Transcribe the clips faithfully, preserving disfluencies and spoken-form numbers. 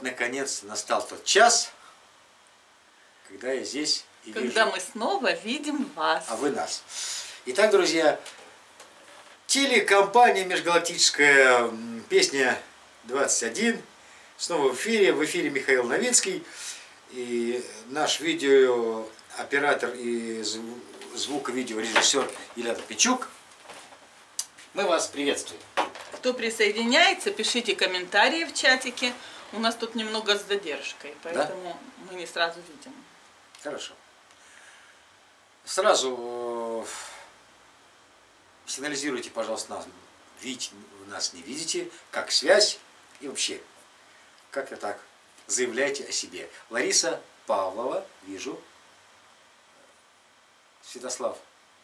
вот, наконец, настал тот час, когда я здесь и Когда вижу, мы снова видим вас. а вы нас. Итак, друзья, телекомпания «Межгалактическая песня двадцать один» снова в эфире. В эфире Михаил Новинский. И наш видеооператор и звуко-видеорежиссер Елена Пичук. Мы вас приветствуем. Кто присоединяется, пишите комментарии в чатике. У нас тут немного с задержкой, поэтому да? мы не сразу видим. Хорошо. Сразу сигнализируйте, пожалуйста, нас. Видите, вы нас не видите, как связь и вообще, как-то так. Заявляйте о себе. Лариса Павлова, вижу. Святослав.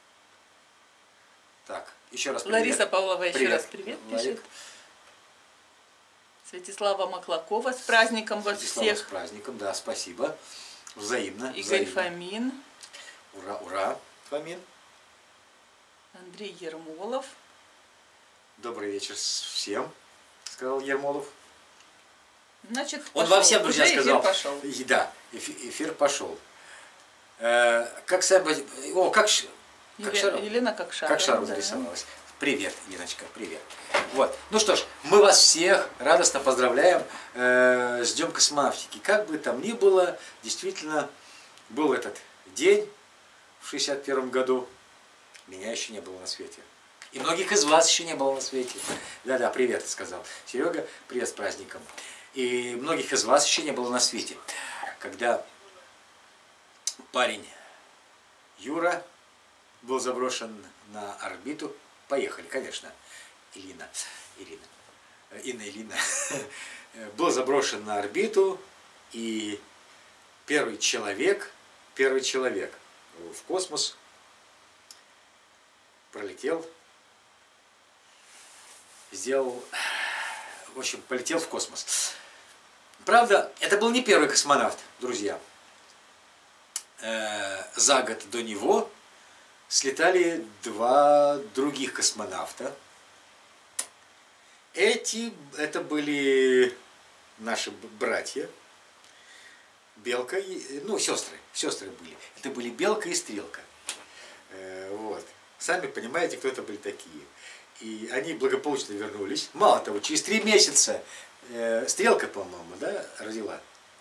Так, еще раз привет. Лариса Павлова еще привет. раз привет пишет. Святослава Маклакова с праздником вас Святослава всех. С праздником, да, спасибо. Взаимно. Игорь взаимно. Фомин. Ура, ура, Фомин. Андрей Ермолов. Добрый вечер всем, сказал Ермолов. Значит, он пошел. во всем, друзья, Уже сказал. Эфир пошел. И, да, эфир, эфир пошел. Э, как сами, о, как, как Елена, шар, Елена как шар. как шару зарисовалась. Привет, Леночка, привет. Вот. Ну что ж, мы вас всех радостно поздравляем э, с Днем космонавтики. Как бы там ни было, действительно был этот день в шестьдесят первом году. Меня еще не было на свете. И многих из вас еще не было на свете. Да-да, привет, сказал Серега, привет с праздником. И многих из вас еще не было на свете. Когда парень Юра был заброшен на орбиту, поехали, конечно, Илина, Ирина, Инна Илина, был заброшен на орбиту, и первый человек, первый человек в космос пролетел, сделал, в общем, полетел в космос. Правда, это был не первый космонавт, друзья. Э, за год до него слетали два других космонавта. Эти, это были наши братья, Белка, и, ну, сестры, сестры были. Это были Белка и Стрелка. Э, вот. Сами понимаете, кто это были такие. И они благополучно вернулись. Мало того, через три месяца э, Стрелка, по-моему, да, родила.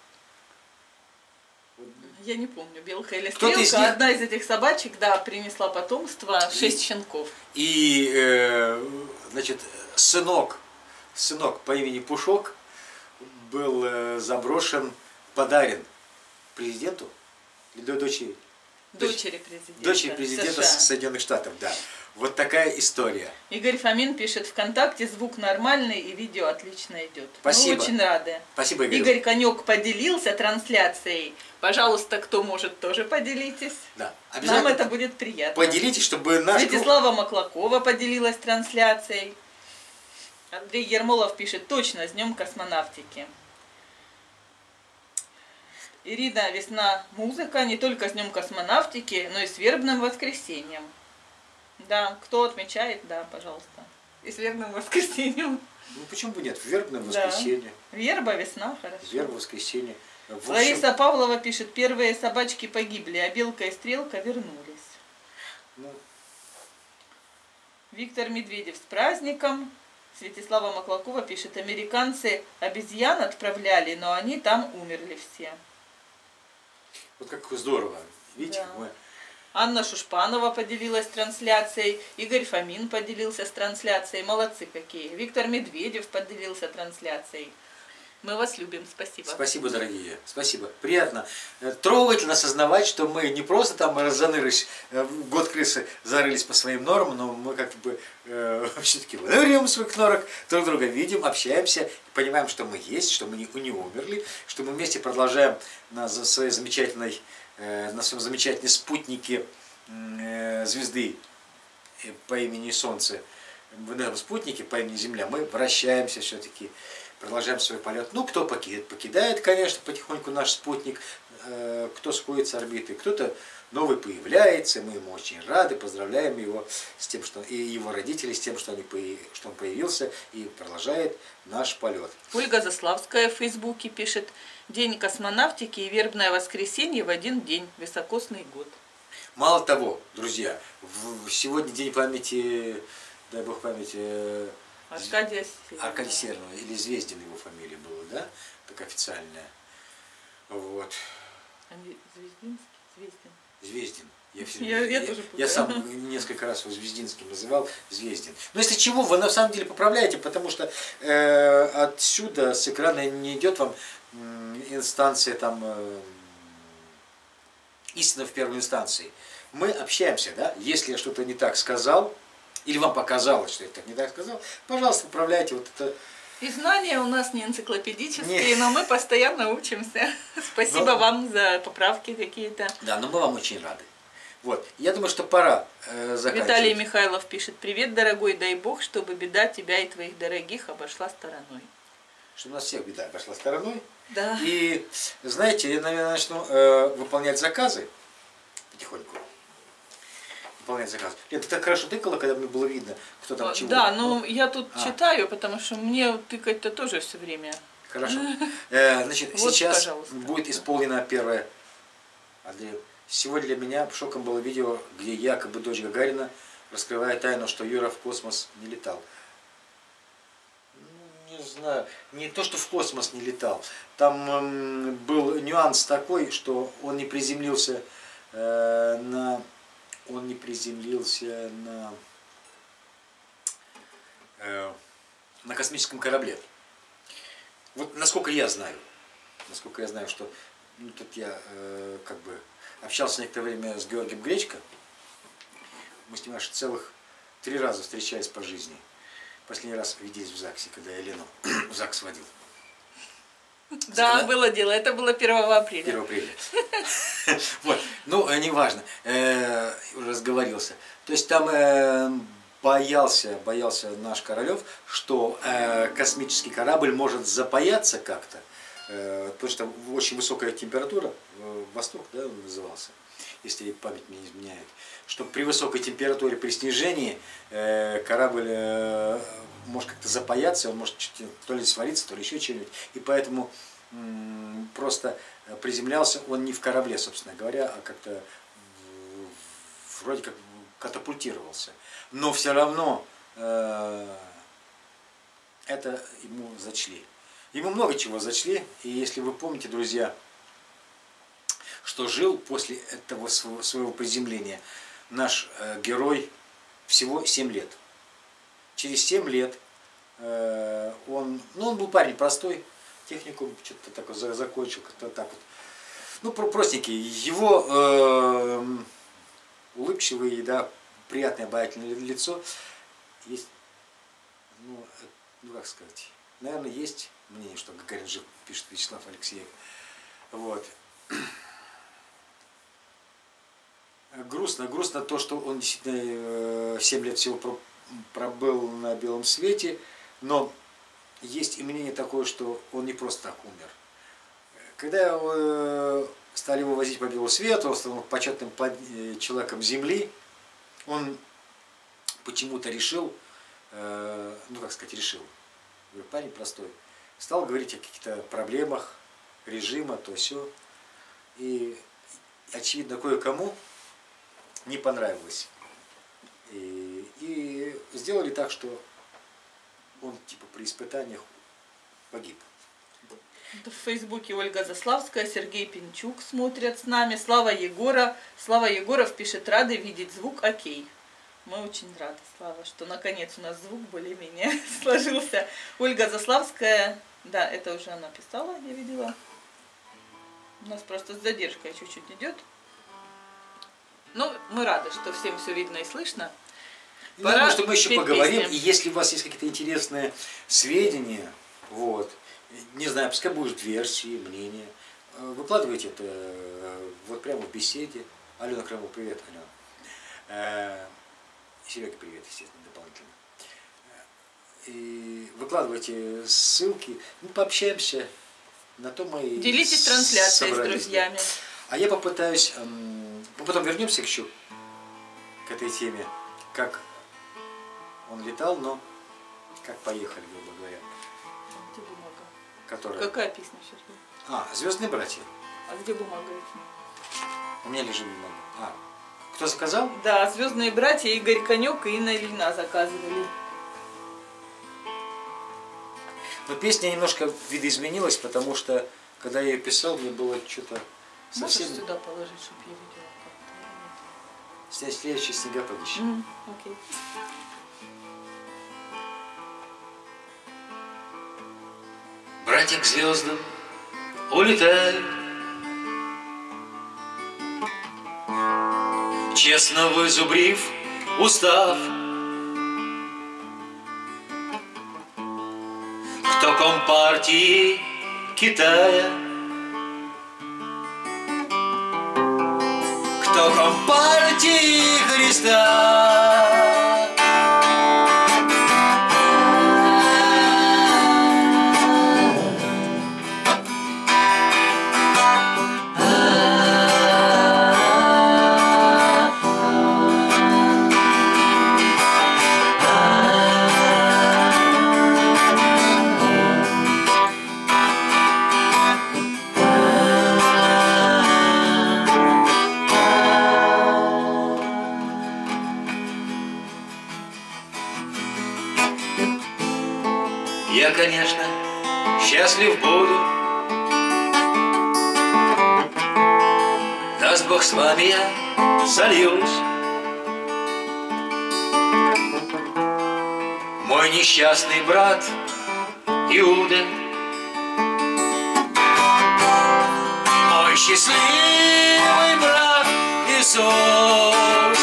Я не помню, Белка или Кто-то Стрелка. из них... Одна из этих собачек, да, принесла потомство, шесть и... щенков. И, э, значит, сынок, сынок по имени Пушок был э, заброшен, подарен президенту или дочери? Дочери президента. Дочери президента США. Соединенных Штатов, да. Вот такая история. Игорь Фомин пишет: ВКонтакте звук нормальный и видео отлично идет. Спасибо. Мы очень рады. Спасибо, Игорь. Игорь Конек поделился трансляцией. Пожалуйста, кто может, тоже поделитесь. Да, обязательно. Нам это будет приятно. Поделитесь, чтобы наш... Святослава Маклакова поделилась трансляцией. Андрей Ермолов пишет: точно, с Днем космонавтики. Ирина Весна музыка не только с Днем космонавтики, но и с вербным воскресеньем. Да, кто отмечает, да, пожалуйста. И с вербным воскресеньем. Ну почему бы нет? Вербное воскресенье. Да. Верба, весна, хорошо. Верба, воскресенье. В общем... Лариса Павлова пишет: первые собачки погибли, а Белка и Стрелка вернулись. Ну... Виктор Медведев с праздником. Святослава Маклакова пишет: американцы обезьян отправляли, но они там умерли все. Вот как здорово. Видите, да. мы... Анна Шушпанова поделилась трансляцией, Игорь Фомин поделился с трансляцией. Молодцы какие. Виктор Медведев поделился трансляцией. Мы вас любим, спасибо. Спасибо, дорогие, спасибо. Приятно, трогательно осознавать, что мы не просто там занырылись, в год крысы зарылись по своим норам, но мы как бы э, все-таки выныриваем своих норок, друг друга видим, общаемся, понимаем, что мы есть, что мы не, не умерли, что мы вместе продолжаем на своей замечательной, э, на своем замечательном спутнике э, звезды по имени Солнце, в этом спутнике по имени Земля, мы вращаемся все-таки. продолжаем свой полет. Ну, кто покидает, покидает, конечно, потихоньку наш спутник, кто сходит с орбиты, кто-то новый появляется, мы ему очень рады, поздравляем его с тем, что и его родителей с тем, что, они, что он появился и продолжает наш полет. Ольга Заславская в Фейсбуке пишет: День космонавтики и вербное воскресенье в один день, високосный год. Мало того, друзья, сегодня день памяти, дай бог памяти, Аркадия Северного. Аркадия Северного, или Звездин его фамилия была, да, так официальная. Вот. Звездинский? Звездин. Звездин. Я, все, я, я, я, тоже я сам несколько раз его Звездинским называл, Звездин. Но если чего, вы на самом деле поправляете, потому что э, отсюда с экрана не идет вам э, инстанция там э, истина в первой инстанции. Мы общаемся, да? Если я что-то не так сказал, или вам показалось, что я так не так сказал, пожалуйста, поправляйте вот это. И знания у нас не энциклопедические, Нет. но мы постоянно учимся. Спасибо но... вам за поправки какие-то. Да, но мы вам очень рады. Вот, я думаю, что пора э, заканчивать. Виталий Михайлов пишет: привет, дорогой, дай Бог, чтобы беда тебя и твоих дорогих обошла стороной. Что у нас всех беда обошла стороной. Да. И, знаете, я, наверное, начну э, выполнять заказы потихоньку. Выполнять заказы. Это так хорошо тыкало, когда мне было видно, кто там чего. Да, но я тут а. читаю, потому что мне тыкать-то тоже все время. Хорошо. Э, значит, вот, сейчас пожалуйста. будет исполнено первое. Андрей. Сегодня для меня шоком было видео, где якобы дочь Гагарина раскрывает тайну, что Юра в космос не летал. Ну, не знаю, не то, что в космос не летал. Там эм, был нюанс такой, что он не приземлился э, на... Он не приземлился на... Э, на космическом корабле. Вот насколько я знаю, насколько я знаю, что... Ну, тут я э, как бы... Общался некоторое время с Георгием Гречко. Мы с ним аж целых три раза встречались по жизни. Последний раз виделись в ЗАГСе, когда я Лену в ЗАГС водил. Да, когда? Было дело. Это было первого апреля. первого апреля. Вот. Ну, неважно. Уже разговорился. То есть там боялся, боялся наш Королев, что космический корабль может запаяться как-то. Потому что очень высокая температура, Восток, да, он назывался, если память мне не изменяет, что при высокой температуре, при снижении корабль может как-то запаяться, он может то ли свариться, то ли еще что-нибудь, и поэтому просто приземлялся он не в корабле, собственно говоря, а как-то вроде как катапультировался. Но все равно это ему зачли. Ему много чего зачли, и если вы помните, друзья, что жил после этого своего приземления наш э, герой всего семь лет. Через семь лет э, он, ну он был парень простой, техникум что-то такое закончил, как-то так вот, ну простенький. Его э, улыбчивое, да, приятное, обаятельное лицо есть, ну, ну как сказать, наверное, есть мнение, что Гагарин жив, пишет Вячеслав Алексеев. Вот. Грустно, грустно то, что он действительно семь лет всего пробыл на белом свете, но есть и мнение такое, что он не просто так умер. Когда стали его возить по белому свету, он стал почетным человеком Земли, он почему-то решил, ну как сказать, решил, парень простой, стал говорить о каких-то проблемах режима, то все. И, очевидно, кое-кому не понравилось. И, и сделали так, что он типа при испытаниях погиб. В Фейсбуке Ольга Заславская, Сергей Пинчук смотрят с нами. Слава Егора. Слава Егоров пишет: рады видеть звук, окей. Мы очень рады, Слава, что наконец у нас звук более-менее сложился. Ольга Заславская, да, это уже она писала, я видела. У нас просто с задержкой чуть-чуть идет. Но мы рады, что всем все видно и слышно. Я думаю, что мы еще поговорим. Песням. И если у вас есть какие-то интересные сведения, вот, не знаю, пускай будут версии, мнения, выкладывайте это вот прямо в беседе. Алена Крымова, привет, Алена. Серега, привет, естественно, дополнительно. И выкладывайте ссылки, мы пообщаемся, на то мы и Делитесь трансляцией с друзьями. А я попытаюсь, мы потом вернемся еще к этой теме, как он летал, но как поехали, грубо говоря. Где бумага? Которая... Какая песня, Сергей? А, «Звездные братья». А где бумага? У меня лежит бумага. А, кто заказал? Да, «Звездные братья», Игорь Конек и Инна Ильина заказывали. Но песня немножко видоизменилась, потому что, когда я ее писал, мне было что-то совсем... Можешь сюда положить, чтобы я видела как-то? Снять следующий снегопадище. Mm, окей. Братья к звездам улетают, честно вызубрив устав. Кто компартии Китая, кто компартии Христа. Я, конечно, счастлив буду, даст Бог, с вами я сольюсь. Мой несчастный брат Иуда, мой счастливый брат Иисус.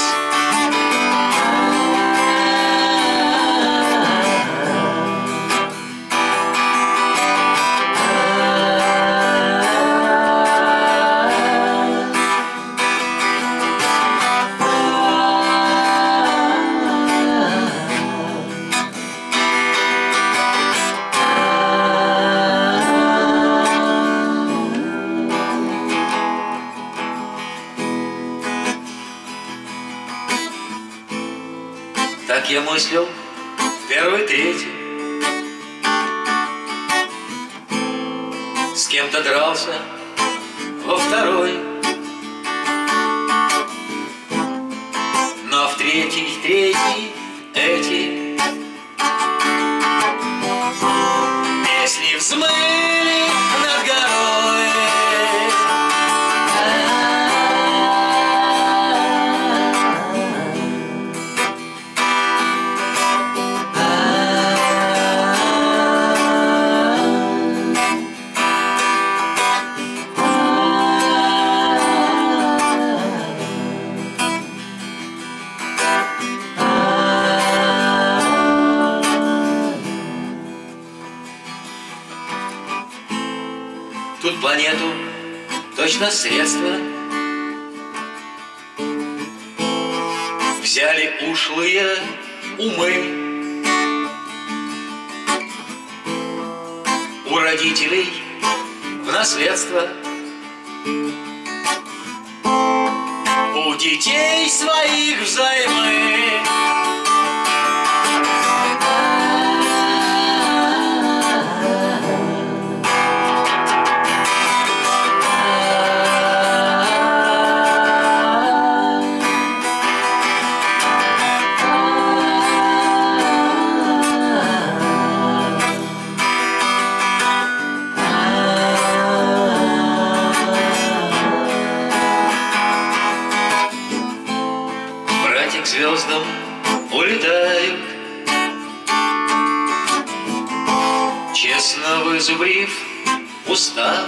Так я мыслил в первой трети, с кем-то дрался во второй, но в третий, третий эти песни взмыли над горой. Тут планету точно средства взяли ушлые умы у родителей в наследство, у детей своих взаймы. К звездам улетают, честно вызубрив устав.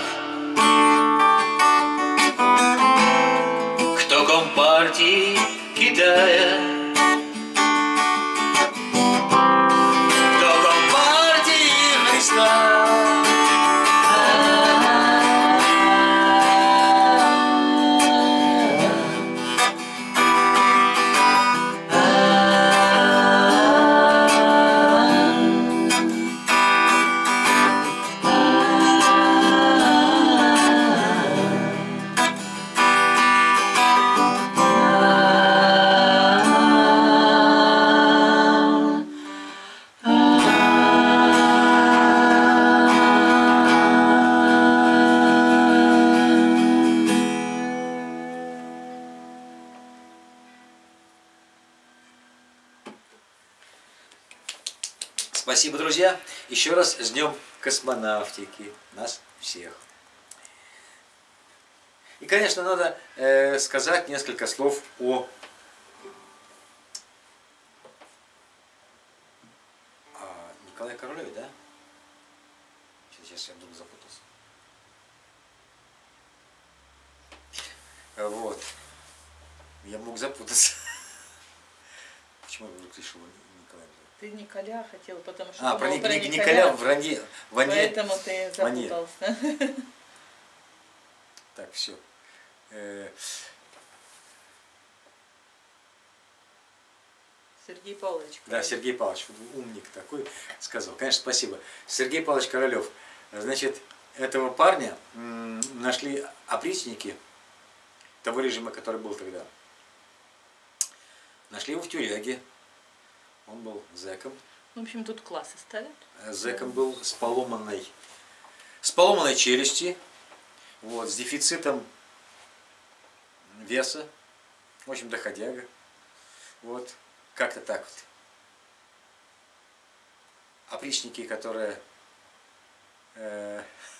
Кто компартии Китая, кто компартии Христа. Спасибо, друзья. Еще раз с Днем космонавтики. Нас всех. И, конечно, надо э, сказать несколько слов о, о Николае Королеве, да? Сейчас я вдруг запутался. Вот. Я мог запутаться. Почему я вдруг решил Николая? Ты Николя хотел, потому что А, про, про Николя, Николя, Николя в Ране, Ване. поэтому ты Ване. запутался. Так, все. Сергей Павлович. Да, Сергей Павлович, умник такой, сказал. Конечно, спасибо. Сергей Павлович Королев. Значит, этого парня нашли опричники того режима, который был тогда. Нашли его в тюряге. Он был зэком. В общем, тут классы ставят. Зэком был с поломанной, с поломанной челюсти, вот, с дефицитом веса, в общем, доходяга. Вот, как-то так вот. Опричники, которые э,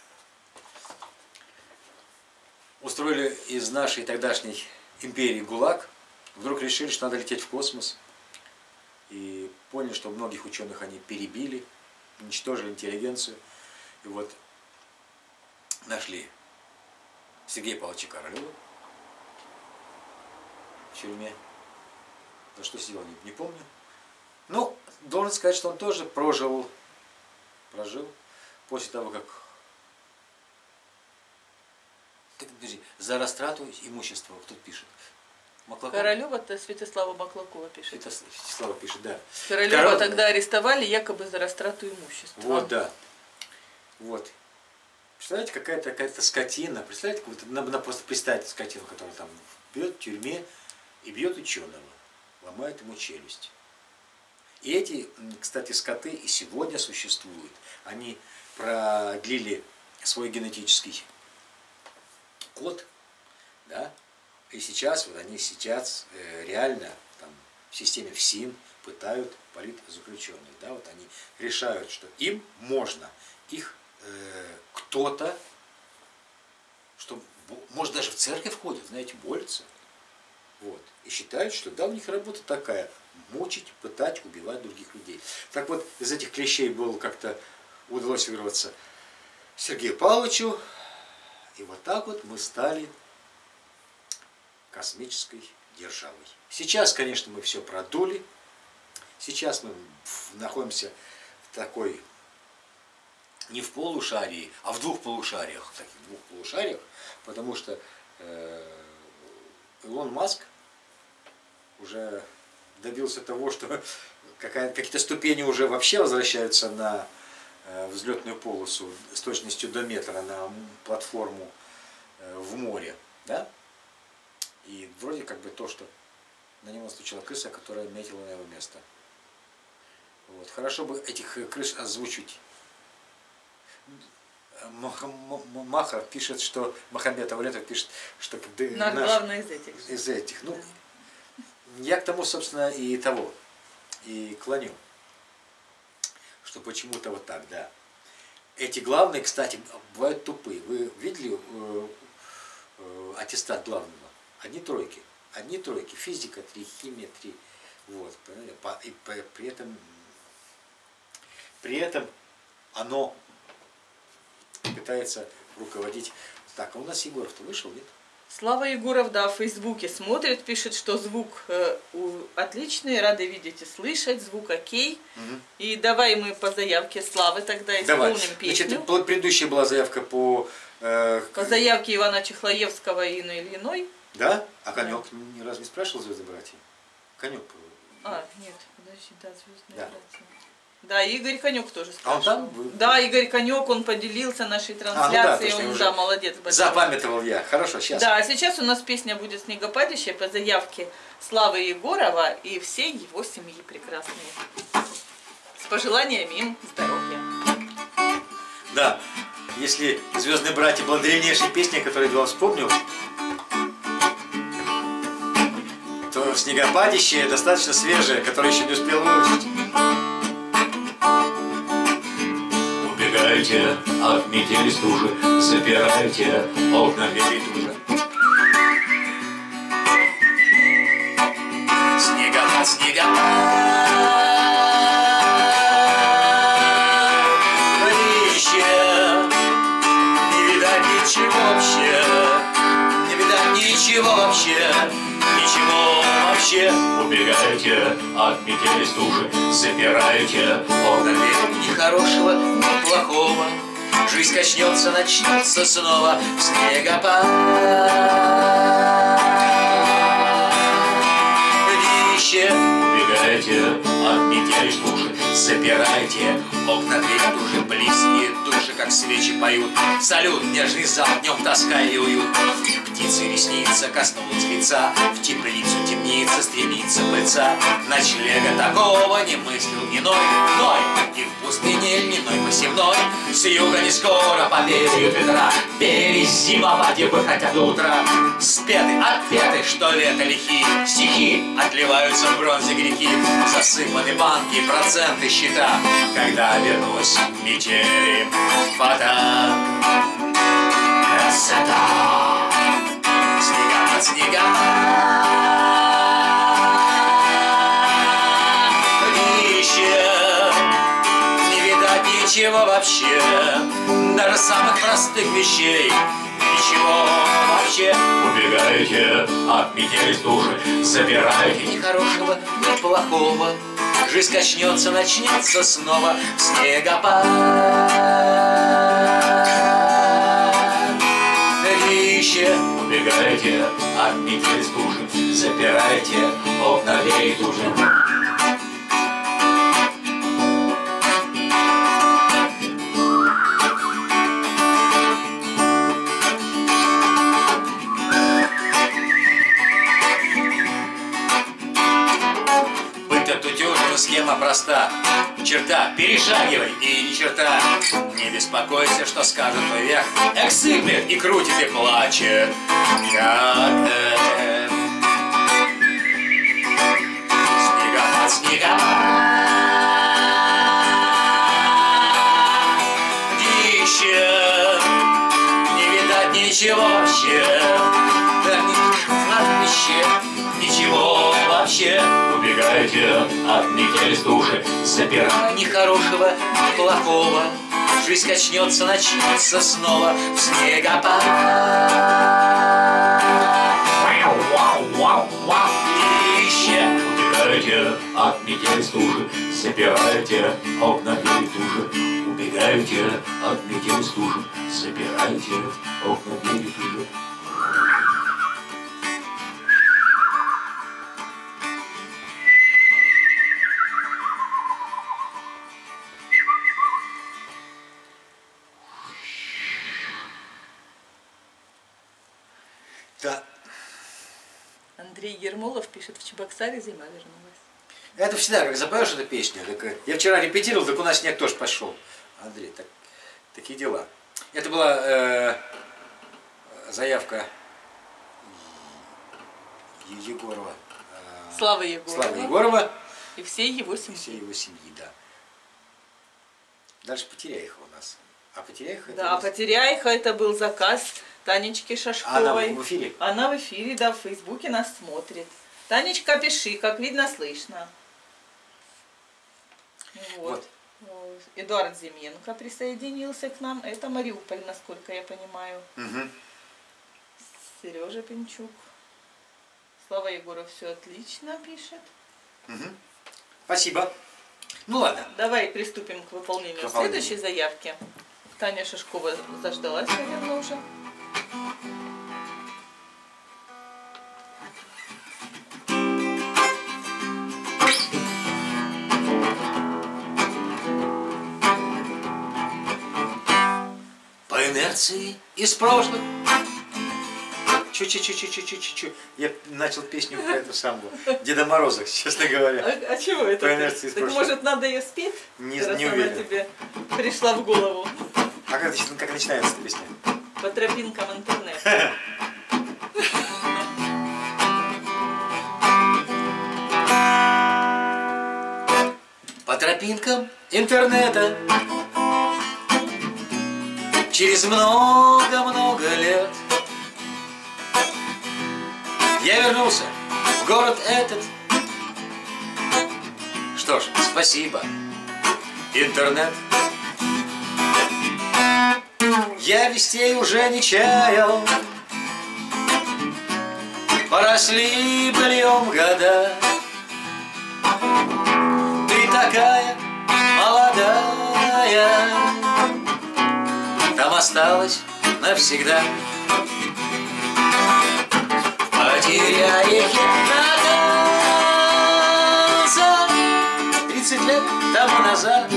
устроили из нашей тогдашней империи ГУЛАГ, вдруг решили, что надо лететь в космос. И поняли, что многих ученых они перебили, уничтожили интеллигенцию. И вот нашли Сергея Павловича Королева в тюрьме. За что сидел, не, не помню. Ну, должен сказать, что он тоже прожил, прожил после того, как так, подожди, за растрату имущества, кто пишет? Маклакова? Королева-то Святослава Маклакова пишет. Святослава пишет, да. Королева Король... тогда арестовали якобы за растрату имущества. Вот, да. Вот. Представляете, какая-то какая-то скотина. Представляете, надо просто представить скотину, которая там бьет в тюрьме и бьет ученого, ломает ему челюсть. И эти, кстати, скоты и сегодня существуют. Они продлили свой генетический код, да. И сейчас, вот они сейчас э, реально там, в системе ФСИН пытают политзаключенных. Да, вот они решают, что им можно, их э, кто-то, что, может, даже в церковь ходят, знаете, борются. Вот, и считают, что да, у них работа такая, мучить, пытать, убивать других людей. Так вот, из этих клещей было как-то удалось вырваться Сергею Павловичу. И вот так вот мы стали космической державой. Сейчас, конечно, мы все продули. Сейчас мы находимся в такой, не в полушарии, а в двух полушариях. В таких двух полушариях, потому что э, Илон Маск уже добился того, что какие-то ступени уже вообще возвращаются на э, взлетную полосу с точностью до метра на платформу э, в море. Да? И вроде как бы то, что на него стучала крыса, которая метила на его место. Вот. Хорошо бы этих крыс озвучить. Махар пишет, что Махамбет Авлетов пишет, что наш главный из этих. Из этих. Ну, я к тому, собственно, и того, и клоню. Что почему-то вот так, да. Эти главные, кстати, бывают тупые. Вы видели э, э, аттестат главного? Одни тройки. Одни тройки. Физика три, химия три. Вот. И при этом, при этом оно пытается руководить. Так, а у нас Егоров-то вышел, нет? Слава Егоров, да, в Фейсбуке смотрит, пишет, что звук э, у, отличный, рады видеть и слышать, звук окей. Угу. И давай мы по заявке Славы тогда исполним давай. Песню. Значит, предыдущая была заявка по... Э, по заявке Ивана Чехлоевского и Инны Ильиной. Да? А Конек да. ни разу не спрашивал «Звездные братья»? Конек. А, нет, подожди, да, «Звездные да. братья». Да, Игорь Конек тоже спрашивал. А он там? Да, Игорь Конек, он поделился нашей трансляцией, а, ну да, он, да, молодец. Большой. Запамятовал я. Хорошо, сейчас. Да, а сейчас у нас песня будет «Снегопадище» по заявке Славы Егорова и всей его семьи прекрасной. С пожеланиями им здоровья. Да, если «Звездные братья» была древнейшая песня, которую я вам вспомнил, то «Снегопадище» достаточно свежее, которое еще не успел выучить. Убегайте от метели стужи, запирайте окна двери туже. Снегопад, снегопад, горище, не видать ничего вообще, не видать ничего вообще, ничего вообще. Убегайте от метели стужи, запирайте окна двери. Ни хорошего, ни плохого, жизнь качнется, начнется снова в снегопад. Убегайте от метели стужи, запирайте окна двери туже. Близкие души, как свечи, поют салют, нежный зал, днем тоска и уют. Птицы ресница коснулась лица, в теплицу темница стремится пыльца. Ночлега такого не мыслил иной, ной, и в пустыне льняной посевной. С юга не скоро повеют ветра, пели зима в воде хотят утра. Спеты, отпеты, что лето лихие, стихи отливаются в бронзе грехи. Засыпаны банки, проценты, счета. Когда вернулась метели вода, красота. Снегопад, снегопад, горище, не видать ничего вообще, даже самых простых вещей. Ничего вообще. Убегайте от метели стужи, забирайте ни хорошего, ни плохого. Жизнь качнется, начнется снова в снегопад. Горище, убегайте от метели стужи, запирайте окна двери туже. Схема проста, черта, перешагивай и ни черта. Не беспокойся, что скажет твой век, эх, сыплет и крутит и плачет. Как это? Снегопад, снегопад, горище, не видать ничего вообще, да ни кладбище, ничего вообще. Убегайте от метели стужи, запирай ни хорошего, ни плохого. Жизнь качнется, начнется снова в снегопад. Горище, убегайте от метели стужи, запирайте окна двери туже. Убегайте от метели стужи, запирайте окна двери туже. Да. Андрей Ермолов пишет: в Чебоксаре зима вернулась. Это всегда, как запоешь эту песню. Так, я вчера репетировал, так у нас снег тоже пошел. Андрей, так, такие дела. Это была э, заявка Егорова. Э, Слава Егорова. Слава Егорова. И всей его семьи. Всей его семьи, да. Дальше Потеряиха у нас. А Потеряиха это... Да, Потеряиха это был заказ Танечки Шашковой. Она в эфире? Она в эфире, да, в Фейсбуке нас смотрит. Танечка, пиши, как видно, слышно. Вот. Вот. Эдуард Зименко присоединился к нам. Это Мариуполь, насколько я понимаю. Угу. Сережа Пинчук. Слава Егоров, все отлично, пишет. Угу. Спасибо. Ну ладно. Давай приступим к выполнению, к выполнению следующей заявки. Таня Шашкова заждалась, наверное, уже. По инерции из прошлых. Чу-чу-чу-чу-чу-чу-чу. Я начал песню про эту самую Деда Мороза, честно говоря. А, а чего это? По инерции из Так прошлых. может надо ее спеть? Не, раз не она уверен. тебе пришла в голову. А как, как начинается эта песня? По тропинкам интернета. По тропинкам интернета Через много-много лет я вернулся в город этот. Что ж, спасибо, интернет. Я вестей уже не чаял, поросли быльем года. Ты такая молодая, там осталась навсегда. Потеряй надо тридцать лет тому назад.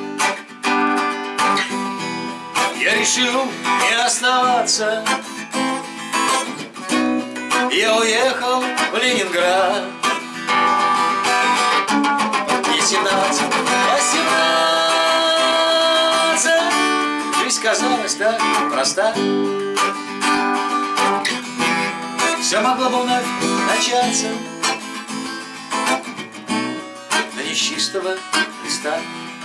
Я решил не оставаться, я уехал в Ленинград. И семнадцать, восемнадцать, жизнь казалась так проста. Все могло бы вновь начаться на не с чистого листа.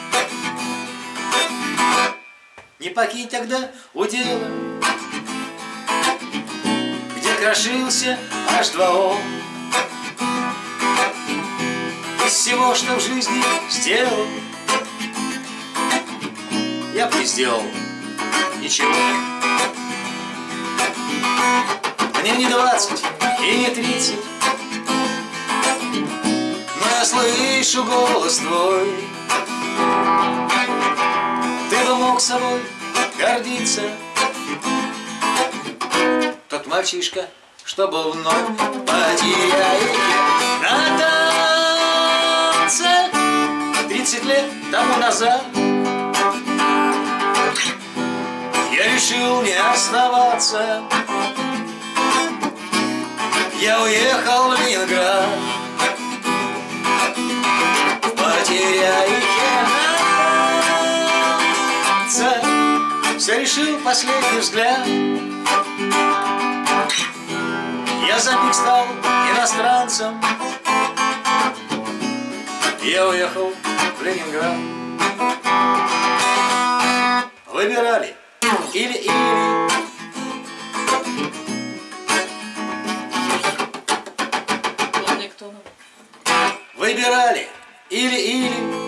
Не покинь тогда удела, где крошился эйч два о. Из всего, что в жизни сделал, я бы не сделал ничего. Мне не двадцать и не тридцать, но я слышу голос твой. Ты бы мог собой гордиться. Тот мальчишка, что был вновь потеряет на танце тридцать лет тому назад. Я решил не оставаться, я уехал в Ленинград. Потеряет все решил последний взгляд. Я за миг стал иностранцем, я уехал в Ленинград. Выбирали или-или, выбирали или-или.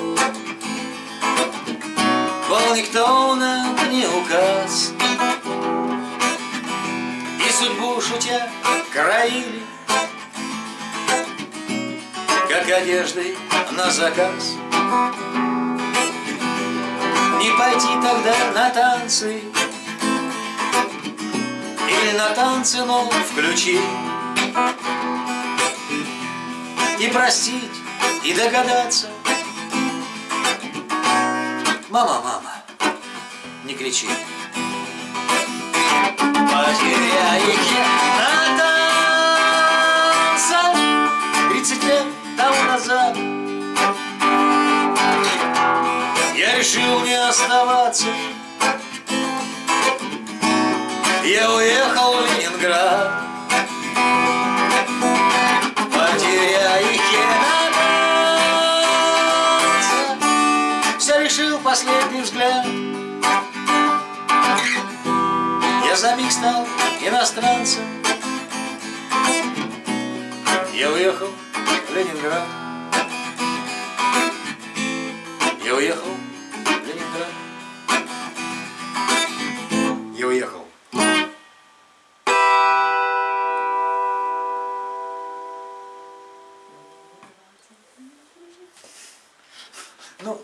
Был никто нам не указ, и судьбу шутя краили, как одеждой на заказ. Не пойти тогда на танцы, или на танцы, но включи, и простить, и догадаться. Мама, мама, не кричи. Потеряй на танцах тридцать лет тому назад. Я решил не оставаться, я уехал в Ленинград. Потеряй решил последний взгляд. Я за миг стал иностранцем, я уехал в Ленинград. Я уехал в Ленинград. Я уехал. Ну,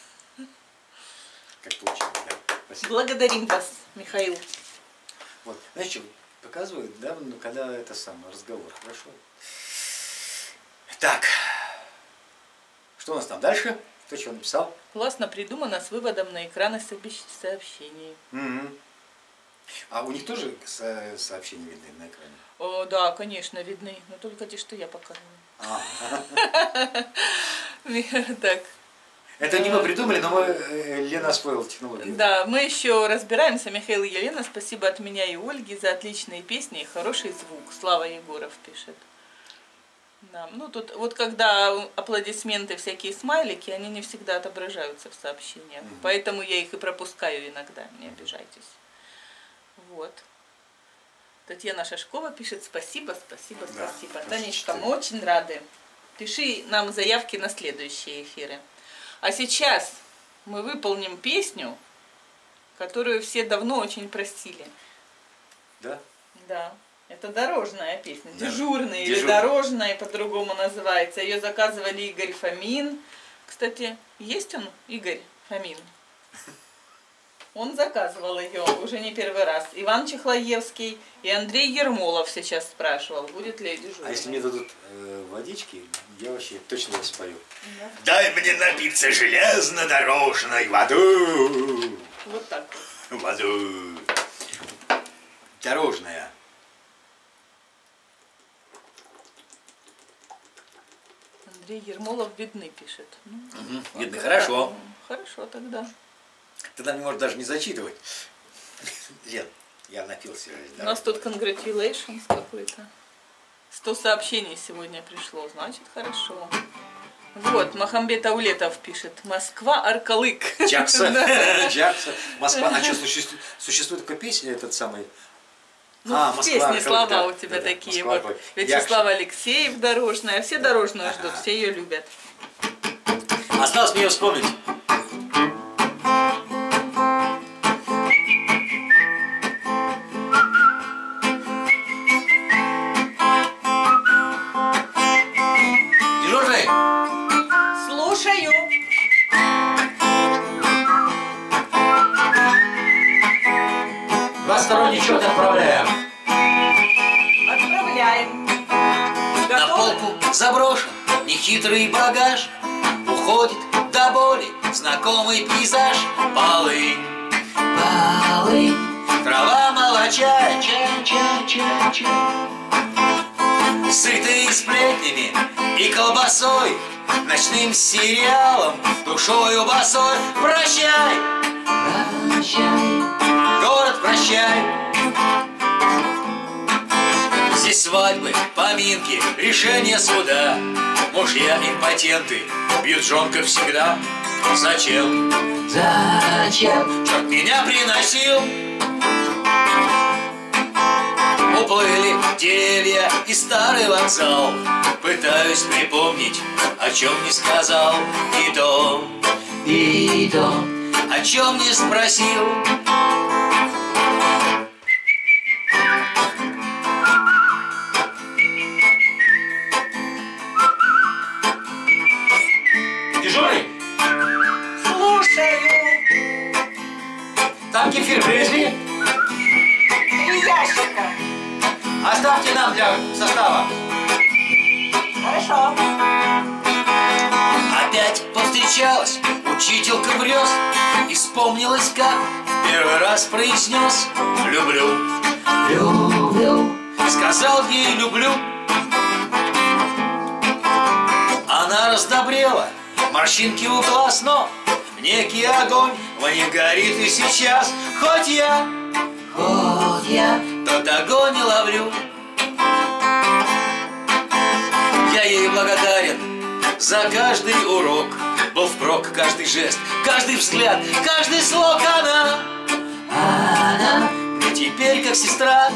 как получилось, да. Спасибо. Благодарим вас, Михаил. Вот, знаете, показывают, да, ну, когда это самый разговор, хорошо. Так, что у нас там дальше? Кто чего написал? Классно придумано, с выводом на экраны сообщений. Угу. А у них тоже со сообщения видны на экране? О, да, конечно, видны, но только те, что я показываю. А. Так. Это не мы придумали, но мы, Лена освоила технологию. Да, мы еще разбираемся, Михаил и Елена, спасибо от меня и Ольги за отличные песни и хороший звук. Слава Егоров пишет. Да, ну тут вот когда аплодисменты, всякие смайлики, они не всегда отображаются в сообщениях, угу. Поэтому я их и пропускаю иногда, не обижайтесь. Вот. Татьяна Шашкова пишет спасибо, спасибо, Да, спасибо. очень Танечка, читаю. мы очень рады. Пиши нам заявки на следующие эфиры. А сейчас мы выполним песню, которую все давно очень просили. Да? Да. Это дорожная песня. Да. Дежурная или Дежурная. дорожная по-другому называется. Ее заказывали Игорь Фомин. Кстати, есть он, Игорь Фомин? Он заказывал ее уже не первый раз. Иван Чехлоевский и Андрей Ермолов сейчас спрашивал, будет ли дежурный. А если мне дадут э, водички, я вообще точно не спою. Да. Дай мне напиться железнодорожной воду. Вот так вот. Воду. Дорожная. Андрей Ермолов видны пишет. Ну, Угу. Видно, вот хорошо. так. Хорошо тогда. Тогда мне может даже не зачитывать. Лен, я напился. У нас тут congratulations какой-то. Сто сообщений сегодня пришло, значит хорошо. Вот, Махамбет Аулетов пишет. Москва, Аркалык. Джакса. Да. Джакса. Москва. А что, существует, существует такая песня, этот самый... Ну, А, в Москва, песне Аркалык, слова да, у тебя да, да, такие. Москва, Вот. Аркалык. Вячеслав Якша. Алексеев, дорожная. Все дорожную ждут, Ага. все ее любят. Осталось мне ее вспомнить. Дежурный? Слушаю. Двусторонний счет отправляем. Отправляем. На Готовы? полку заброшен нехитрый багаж. Уходит до боли знакомый пейзаж. Полынь, полынь, трава молочая, чай, чай, чай, чай. Сытый сплетнями и колбасой, ночным сериалом, душою босой. Прощай, прощай, город, прощай. Здесь свадьбы, поминки, решения суда. Мужья импотенты бьют жонка всегда. Зачем? Зачем? Черт меня приносил. Уплыли деревья и старый вокзал. Пытаюсь припомнить, о чем не сказал. И то, и то, о чем не спросил. Дежурный, Слушаю. там кефир привезли? Три ящика. Оставьте нам для состава. Хорошо. Опять повстречалась учителька в рёс. И вспомнилась, как в первый раз произнес: люблю, люблю. Сказал ей люблю. Она раздобрела, морщинки у глаз, но некий огонь в них горит и сейчас. Хоть я, хоть я тот огонь не ловлю. Я ей благодарен за каждый урок. Был впрок каждый жест, каждый взгляд, каждый слог. Она, она мне теперь как сестра.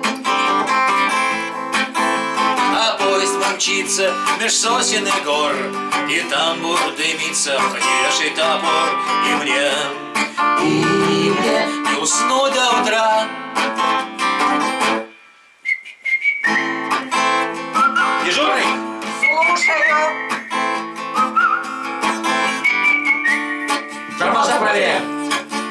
А поезд мчится меж сосен и гор, и тамбур дымится, ходящий топор. И мне, и мне не уснуть до утра. Дежурный? Слушаю. Тормоза проверяем.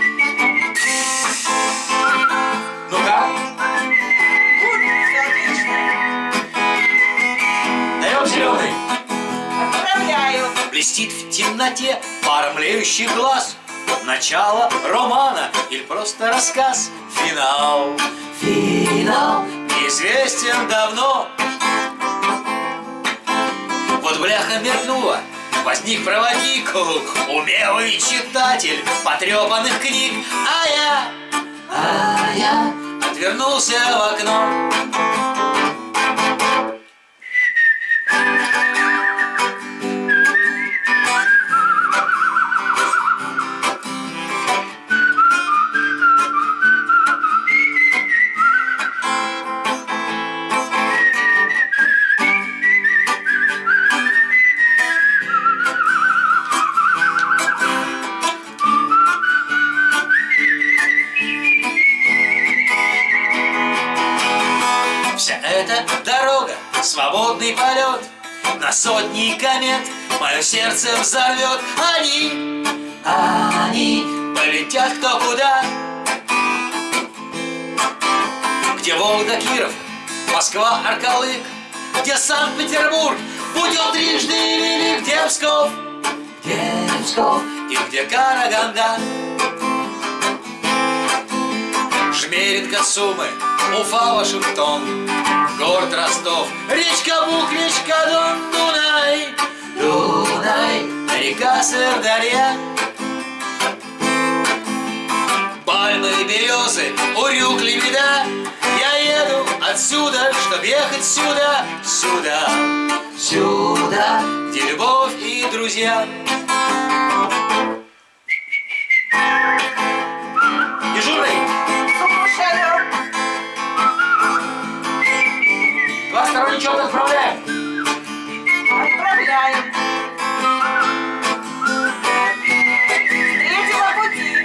Ну-ка, Все отлично. даем зеленый. Отправляю. Блестит в темноте пара млеющих глаз. Начало романа или просто рассказ. Финал, финал неизвестен давно. Вот бляха мелькнула, возник проводник, умелый читатель потрепанных книг. А я, а я отвернулся в окно. Вся эта дорога, свободный полет, на сотни комет мое сердце взорвет. Они, они полетят кто куда, где Волга, Киров, Москва, Аркалык, где Санкт-Петербург, будь он трижды велик, где Псков, где Псков и где Караганда, Жмеринка, Сумы, Уфа, Вашингтон, город Ростов, речка Буг, речка Дон, Дунай, Дунай, река Сырдарья, пальмы, березы, урюк, лебеда. Я еду отсюда, чтоб ехать сюда, сюда, сюда, где любовь и друзья. Дежурный! Слушаю. Двусторонний счет отправляем. Отправляем. Третьего пути.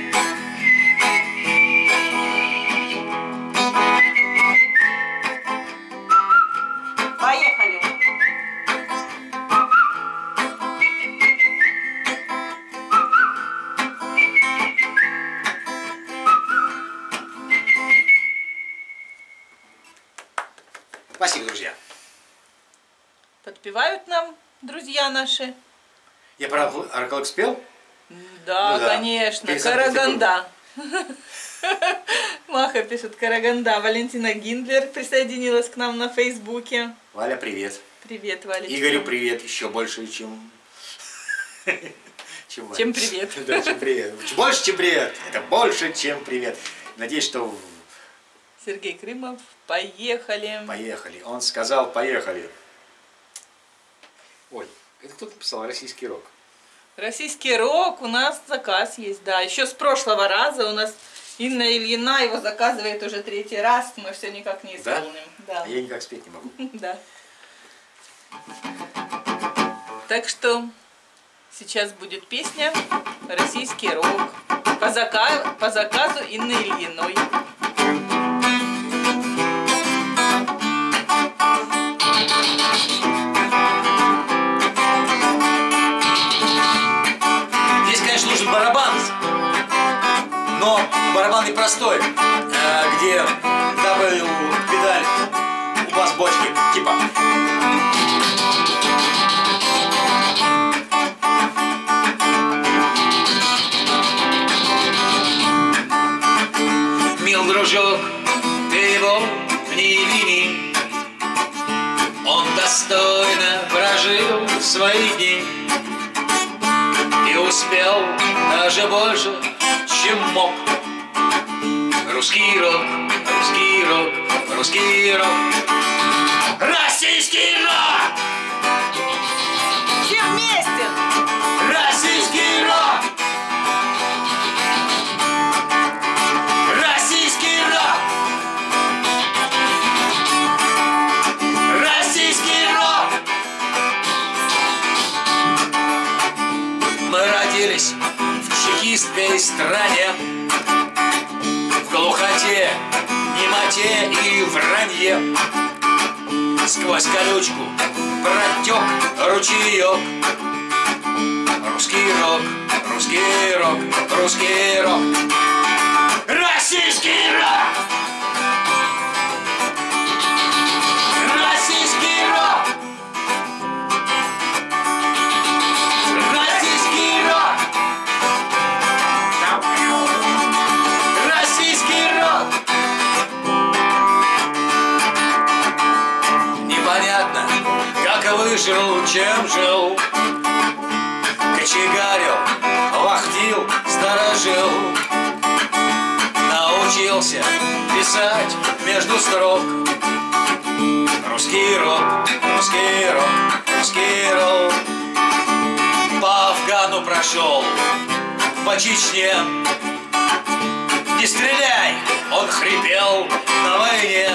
Поехали. Спасибо, друзья. Подпевают нам друзья наши. Я про Аркалык спел? Да, Ну да. конечно. Перед Караганда. Маха пишет Караганда. Валентина Гиндлер присоединилась к нам на Фейсбуке. Валя, привет. Привет, Валечка. Игорю привет, еще больше, чем... Чем, Чем привет. Да, чем привет. Больше, чем привет. Это больше, чем привет. Надеюсь, что... Сергей Крымов. Поехали. Поехали. Он сказал, поехали. Ой, это кто-то писал российский рок. Российский рок, у нас заказ есть, да. Еще с прошлого раза у нас Инна Ильина его заказывает уже третий раз, мы все никак не исполним. Да? А я никак спеть не могу. Да. Так что сейчас будет песня «Российский рок» по, зака... по заказу Инны Ильиной. Здесь, конечно, нужен барабан, но барабан непростой, где W педаль у бас-бочки, типа. Мил дружок, ты его не вини, он достойно прожил свои дни и успел даже больше, чем мог. Русский рок, русский рок, русский рок, российский рок! Все вместе! Российский рок! Российский рок! Российский рок! Мы родились в чекистской стране, в глухоте, немоте и вранье. Сквозь колючку протек ручеек. Русский рок, русский рок, русский рок, российский рок! Российский рок! Российский рок! Российский рок! Непонятно, как выжил, чем жил. Кочегарил, вахтил, сторожил. Научился писать между строк. Русский рок, русский рок, русский рок. По Афгану прошел, по Чечне. Не стреляй, он хрипел на войне.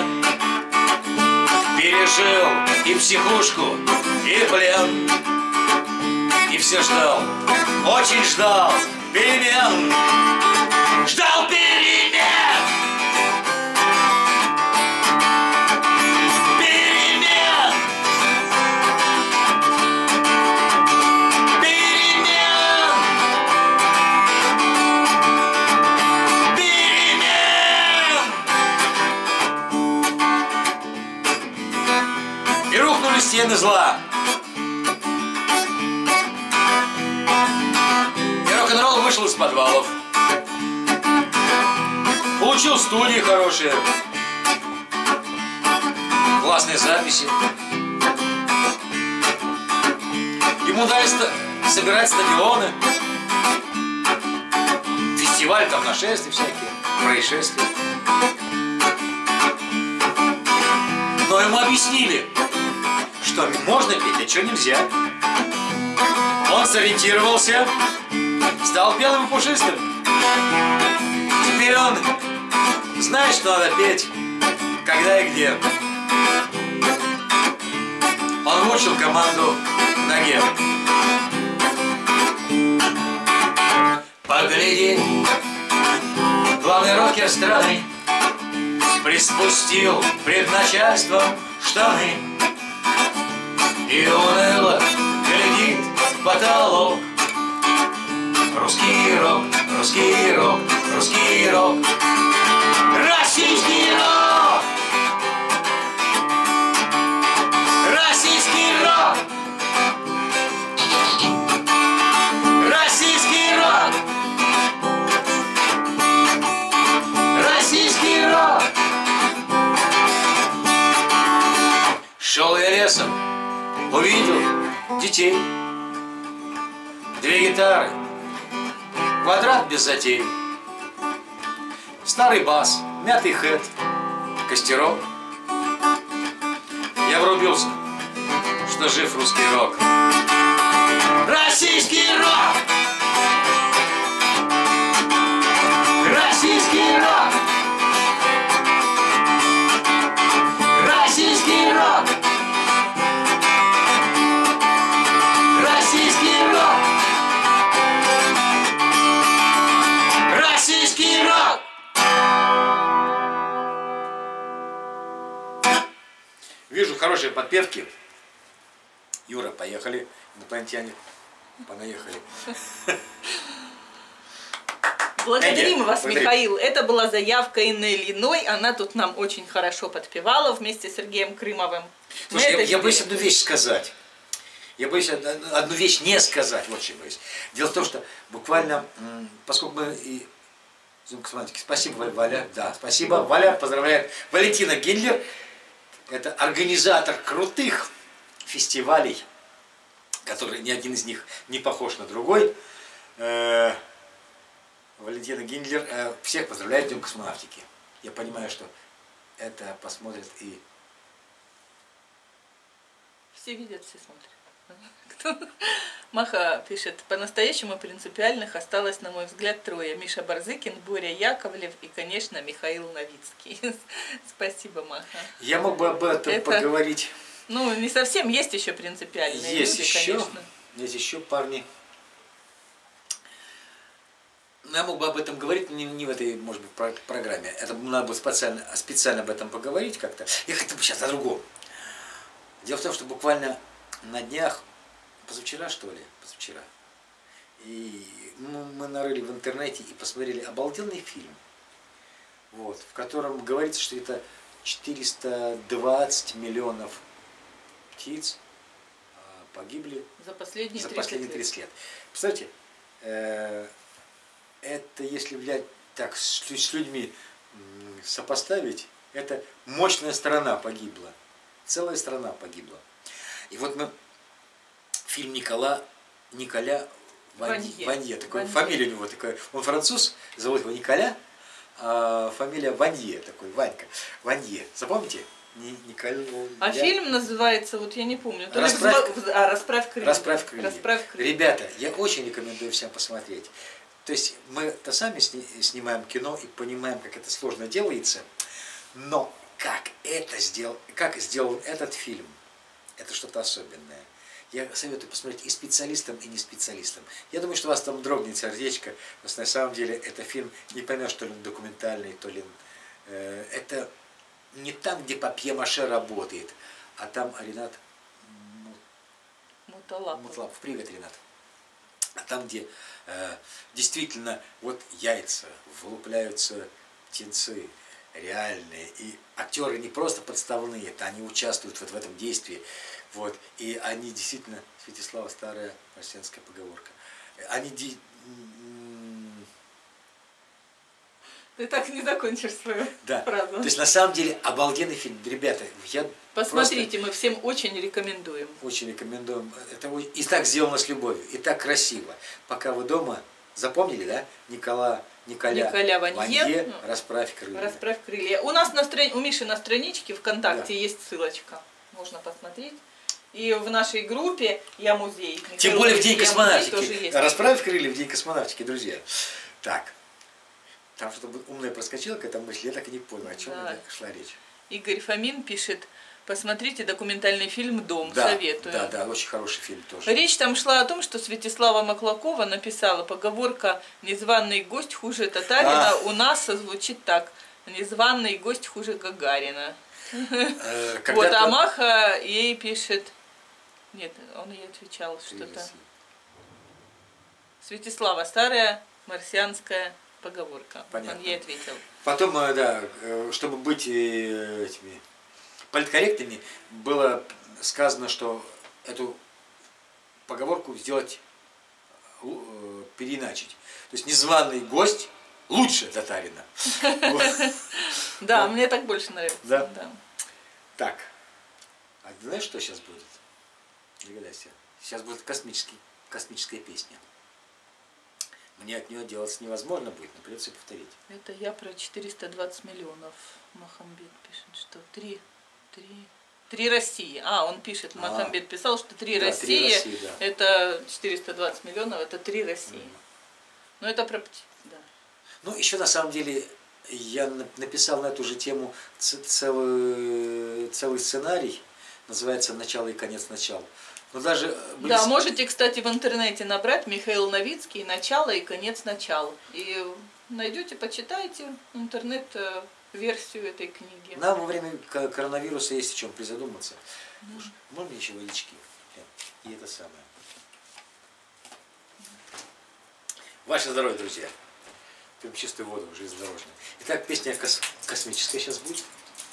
Пережил и психушку, и плен. И все ждал, очень ждал перемен. Ждал перемен. Рухнули стены зла. И рок-н-ролл вышел из подвалов. Получил студии хорошие. Классные записи. Ему дали собирать стадионы. Фестиваль, там нашествия всякие, происшествия. Но ему объяснили, что можно петь, а что нельзя. Он сориентировался, стал белым и пушистым. Теперь он знает, что надо петь, когда и где. Он выучил команду в ноге. Погляди, главный рокер страны приспустил пред начальством штаны и уныло глядит в потолок. Русский рок, русский рок, русский рок, российский рок, российский рок, российский рок, российский рок. Шел я лесом, увидел детей, две гитары, квадрат без затей, старый бас, мятый хэт, костерок. Я врубился, что жив русский рок. Российский рок! Российский рок! Российский рок! Российский рок! Российский рок! Вижу хорошие подпевки. Юра, поехали, инопланетяне. Понаехали. Благодарим Эдди, вас, благодарим. Михаил. Это была заявка Инны Ильиной. Она тут нам очень хорошо подпевала вместе с Сергеем Крымовым. Мы Слушай, я, это я боюсь сделаем. одну вещь сказать. Я боюсь одну одну вещь не сказать. Вот что я боюсь. Дело в том, что буквально, м, поскольку мы и... Спасибо, Валя. Да, спасибо. Валя поздравляет Валентина Гиндлер. Это организатор крутых фестивалей, который ни один из них не похож на другой. Э, Валентина Гиндлер э, всех поздравляет с Днем космонавтики. Я понимаю, что это посмотрят и... Все видят, все смотрят. Маха пишет, по-настоящему принципиальных осталось, на мой взгляд, трое. Миша Барзыкин, Боря Яковлев и, конечно, Михаил Новицкий. Спасибо, Маха. Я мог бы об этом Это... поговорить. Ну, не совсем, есть еще принципиальные Есть люди, еще, конечно. есть еще парни. Я мог бы об этом говорить, но не, не в этой, может быть, про программе. Это надо бы специально, специально об этом поговорить как-то. Я хотел бы сейчас о другом. Дело в том, что буквально на днях, позавчера что ли, позавчера, и мы, мы нарыли в интернете и посмотрели обалденный фильм, вот, в котором говорится, что это четыреста двадцать миллионов птиц погибли За последние, за тридцать последние лет. тридцать лет. Представляете, э, это если, блядь, так с, с людьми сопоставить, это мощная страна погибла. Целая страна погибла. И вот мы фильм Никола, Николя Ванье, Ванье, такой, Ванье. Фамилия у него такая, он француз, зовут его Николя, а фамилия Ванье, такой, Ванька, Ванье. Запомните? Не, Николя. А фильм называется, вот я не помню, то ли Расправь, взма- а, «Расправь крылья». Расправь крылья. «Расправь крылья». Ребята, я очень рекомендую всем посмотреть. То есть мы-то сами сни снимаем кино и понимаем, как это сложно делается, но как это сделал, как сделал этот фильм, это что-то особенное. Я советую посмотреть и специалистам, и не специалистам. Я думаю, что у вас там дрогнет сердечко, но на самом деле это фильм, не поймешь, то ли он документальный, то ли э, это не там, где папье-маше работает, а там Ренат Муталапов. Мутлапов. Привет, Ренат. А там, где э, действительно вот яйца, вылупляются птенцы, реальные. И актеры не просто подставные, это они участвуют вот в этом действии. Вот. И они действительно, Святислава, старая марсианская поговорка, они... Ди... Ты так не закончишь свою да. фразу. То есть на самом деле обалденный фильм. Ребята, я посмотрите, мы всем очень рекомендуем. Очень рекомендуем. Это и так сделано с любовью, и так красиво. Пока вы дома, запомнили, да? Никола, Николя, Николя Ванье, Ванье, ну, «Расправь крылья». «Расправь крылья». У нас на страни... у Миши на страничке ВКонтакте да. есть ссылочка. Можно посмотреть. И в нашей группе «Я музей». Михаил Тем более в День космонавтики. Музей, «Расправь крылья» в День космонавтики, друзья. Так. Там что-то умное проскочило к этому мысли, я так и не понял, о чем да. шла речь. Игорь Фомин пишет: посмотрите документальный фильм «Дом», да, советую. Да, да, очень хороший фильм тоже. Речь там шла о том, что Святислава Маклакова написала поговорка «Незваный гость хуже татарина» а. у нас звучит так: «Незваный гость хуже Гагарина». Вот, а Маха ей пишет... Нет, он ей отвечал что-то. Святислава, старая марсианская поговорка. Понятно. Он ей ответил. Потом, да, чтобы быть этими политкорректными, было сказано, что эту поговорку сделать, переиначить. То есть незваный гость лучше татарина. Да, мне так больше нравится. Да? Так, а знаешь, что сейчас будет? Догадайся. Сейчас будет космический, космическая песня. Мне от нее делаться невозможно будет, но придется повторить. Это я про четыреста двадцать миллионов. Махамбет пишет, что три, три, три России. А, он пишет, а, Махамбет писал, что три да, России, три России да. Это четыреста двадцать миллионов, это три России. Mm. Но это про птиц, да. Ну, еще на самом деле, я написал на эту же тему целый, целый сценарий, называется «Начало и конец начала». Но даже близ... Да, можете, кстати, в интернете набрать Михаил Новицкий «Начало и конец начала». И найдете, почитайте интернет-версию этой книги. Нам во время коронавируса есть о чем призадуматься. Mm. Можно еще водички? И это самое. Ваше здоровье, друзья. Пьем чистую воду, железнодорожную. Итак, песня кос... космическая сейчас будет.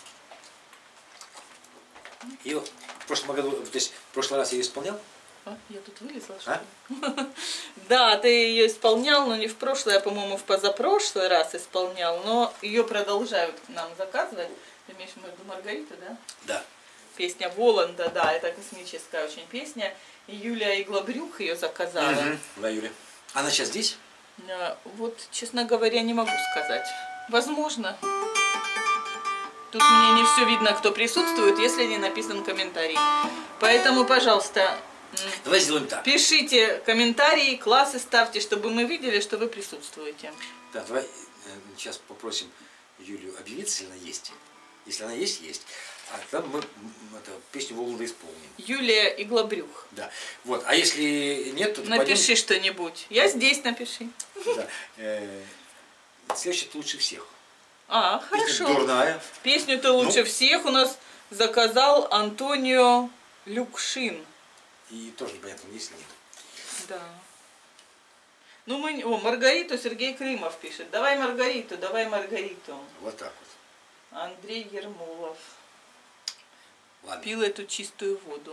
Ее в прошлом году, то есть в прошлый раз я ее исполнял. А, я тут вылезла, что ли? Да, ты ее исполнял, но не в прошлый, а, по-моему, в позапрошлый раз исполнял, но ее продолжают нам заказывать. Ты имеешь в виду Маргариту, да? Да. Песня Воланда, да, это космическая очень песня. И Юлия Иглобрюх ее заказала. Угу. Да, Юля. Она сейчас здесь? Вот, честно говоря, не могу сказать. Возможно. Тут мне не все видно, кто присутствует, если не написан комментарий. Поэтому, пожалуйста, давай сделаем так. Пишите комментарии, классы ставьте, чтобы мы видели, что вы присутствуете. Да, давай сейчас попросим Юлию объявиться, если она есть. Если она есть, есть. А там мы это, песню Воланда исполним. Юлия Иглобрюх. Да. Вот. А если нет, то напиши пойдем... что-нибудь. Я здесь, напиши. Да. Следующий лучше всех. А, хорошо. Песня дурная. Песню-то лучше ну, всех у нас заказал Антонио Люкшин. И тоже непонятно, есть ли нет. Да. Ну мы... О, Маргариту Сергей Крымов пишет. Давай Маргариту, давай Маргариту. Вот так вот. Андрей Ермолов. Ладно. Пил эту чистую воду.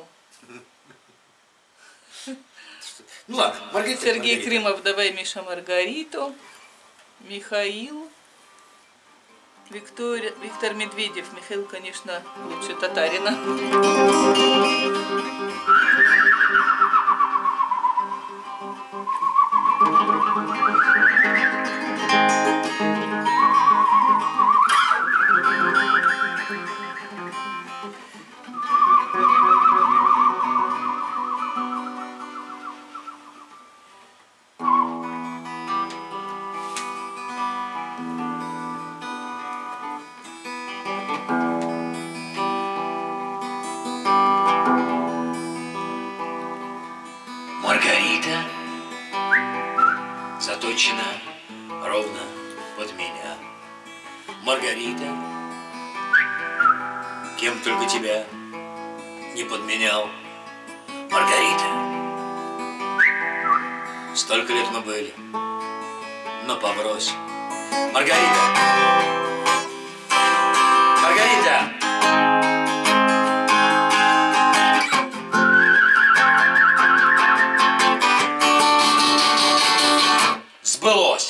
Ну ладно, Маргарита. Сергей Крымов, давай Миша Маргариту. Михаил. Виктор, Виктор Медведев. Михаил, конечно, лучше татарина. Маргарита заточена ровно под меня. Маргарита, кем только тебя не подменял. Маргарита, столько лет мы были, но побрось. Маргарита, Маргарита! Сбылось!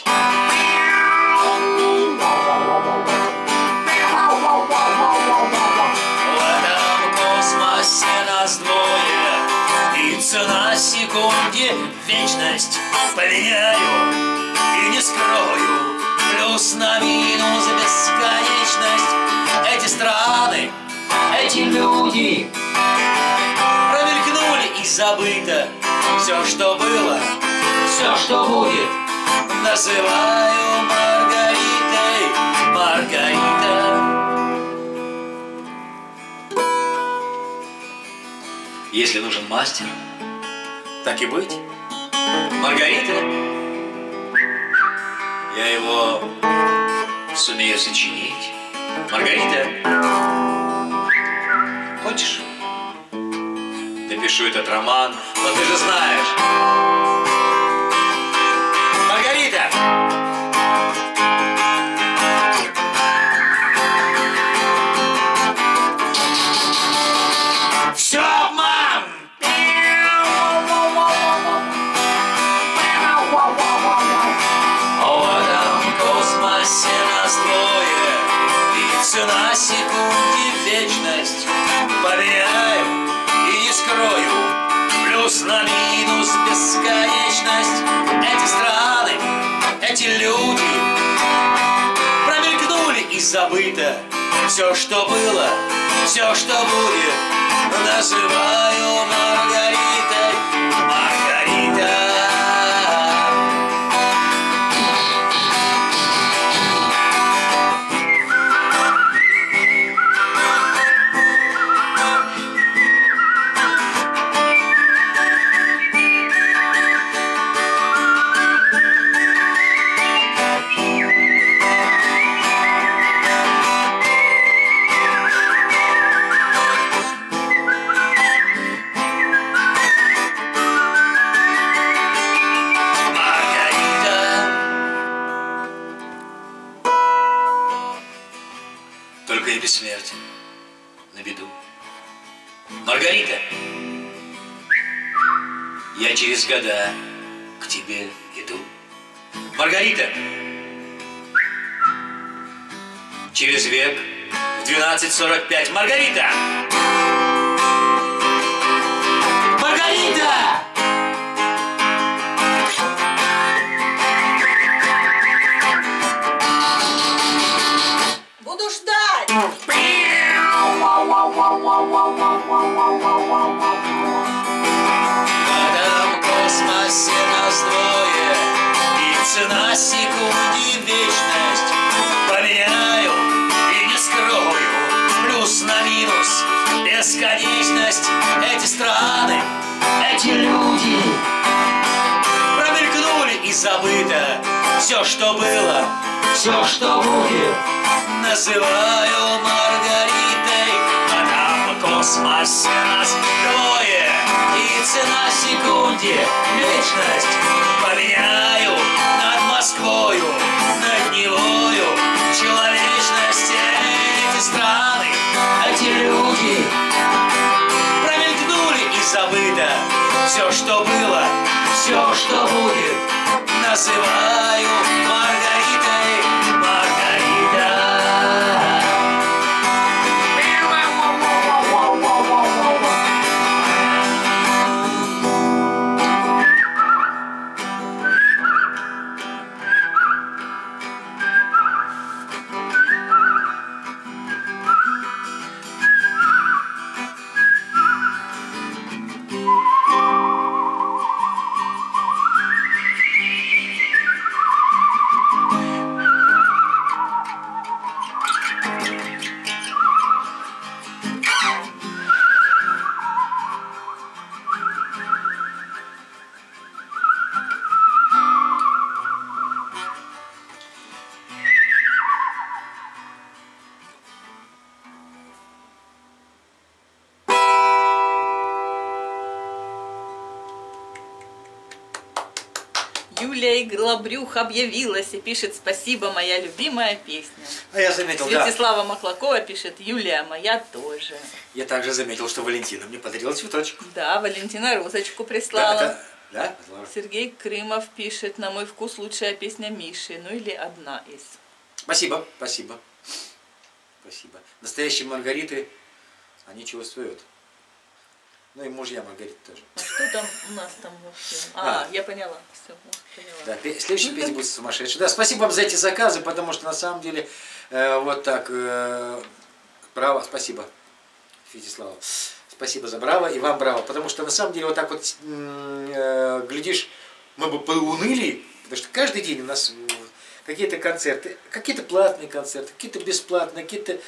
На секунде вечность поменяю и не скрою. Плюс на минус бесконечность. Эти страны, эти люди промелькнули и забыто. Все, что было, все, что будет, называю Маргаритой, Маргарита. Если нужен мастер, так и быть, Маргарита, я его сумею сочинить. Маргарита, хочешь, напишу этот роман, но ты же знаешь. Маргарита! Все обман! На секунде вечность поменяю и не скрою. Плюс на минус бесконечность. Эти страны, эти люди промелькнули и забыто. Все, что было, все, что будет, называю Маргаритой, Маргарита. Только и бессмертен на беду. Маргарита, я через года к тебе иду. Маргарита, через век в двенадцать сорок пять. Маргарита! Маргарита! Буду ждать! В этом космосе нас двое, и цена секунде вечность. Поменяю и не скрою. Плюс на минус бесконечность. Эти страны, эти люди промелькнули и забыто. Все, что было, все, что будет, называю Маргаритой. А там в космосе нас двое, и цена секунде вечность. Поменяю над Москвою, над Невою человечность. Эти страны, эти люди промелькнули и забыто. Все, что было, все, что будет, называю Маргаритой, Маргарита. Юлия Иглобрюх объявилась и пишет: спасибо, моя любимая песня. А я заметил, Святислава да. Маклакова пишет: Юлия, моя тоже. Я также заметил, что Валентина мне подарила цветочек. Да, Валентина розочку прислала. Да, это, да? Сергей Крымов пишет: на мой вкус лучшая песня Миши, ну или одна из. Спасибо, спасибо. Спасибо. Настоящие Маргариты, они чего стоят. Ну и мужья Маргариты тоже. А что там у нас там вообще? А, а. я поняла. Все, поняла. Да, следующая песня будет сумасшедшая. Да, спасибо вам за эти заказы, потому что на самом деле э, вот так, э, браво, спасибо, Святислава. Спасибо за браво, и вам браво. Потому что на самом деле вот так вот, э, глядишь, мы бы поуныли, потому что каждый день у нас какие-то концерты, какие-то платные концерты, какие-то бесплатные, какие-то...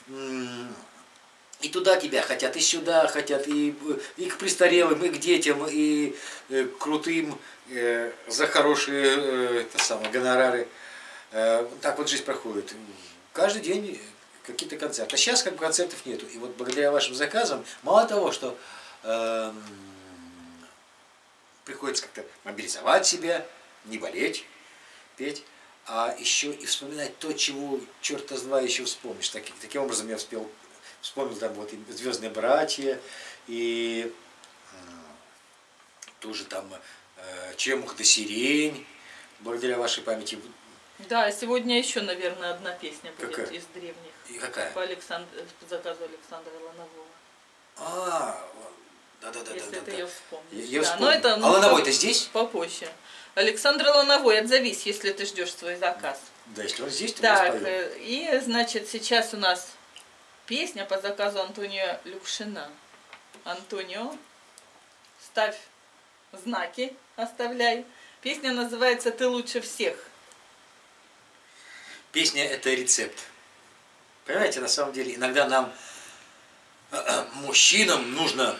И туда тебя хотят, и сюда хотят, и, и к престарелым, и к детям, и э, крутым э, за хорошие э, это самое, гонорары. Э, так вот жизнь проходит. Каждый день какие-то концерты. А сейчас как бы концертов нету. И вот благодаря вашим заказам, мало того, что э, приходится как-то мобилизовать себя, не болеть, петь, а еще и вспоминать то, чего черта с два еще вспомнишь. Так, таким образом я успел... Вспомнил там вот и «Звездные братья», и э, тоже там э, «Черемуха да сирень», благодаря вашей памяти. Да, сегодня еще, наверное, одна песня будет какая? Из древних. И какая? По, Александр... по заказу Александра Ланового. А, да-да-да. Если да, ты да, ее да. вспомнишь. Я, я да, но это, ну, а Лановой-то здесь? Попозже. Александр Лановой, отзовись, если ты ждешь свой заказ. Да, если он здесь, то так, мы споем. И, значит, сейчас у нас... Песня по заказу Антонио Люкшина. Антонио, ставь знаки, оставляй. Песня называется «Ты лучше всех». Песня – это рецепт. Понимаете, на самом деле, иногда нам, мужчинам, нужно...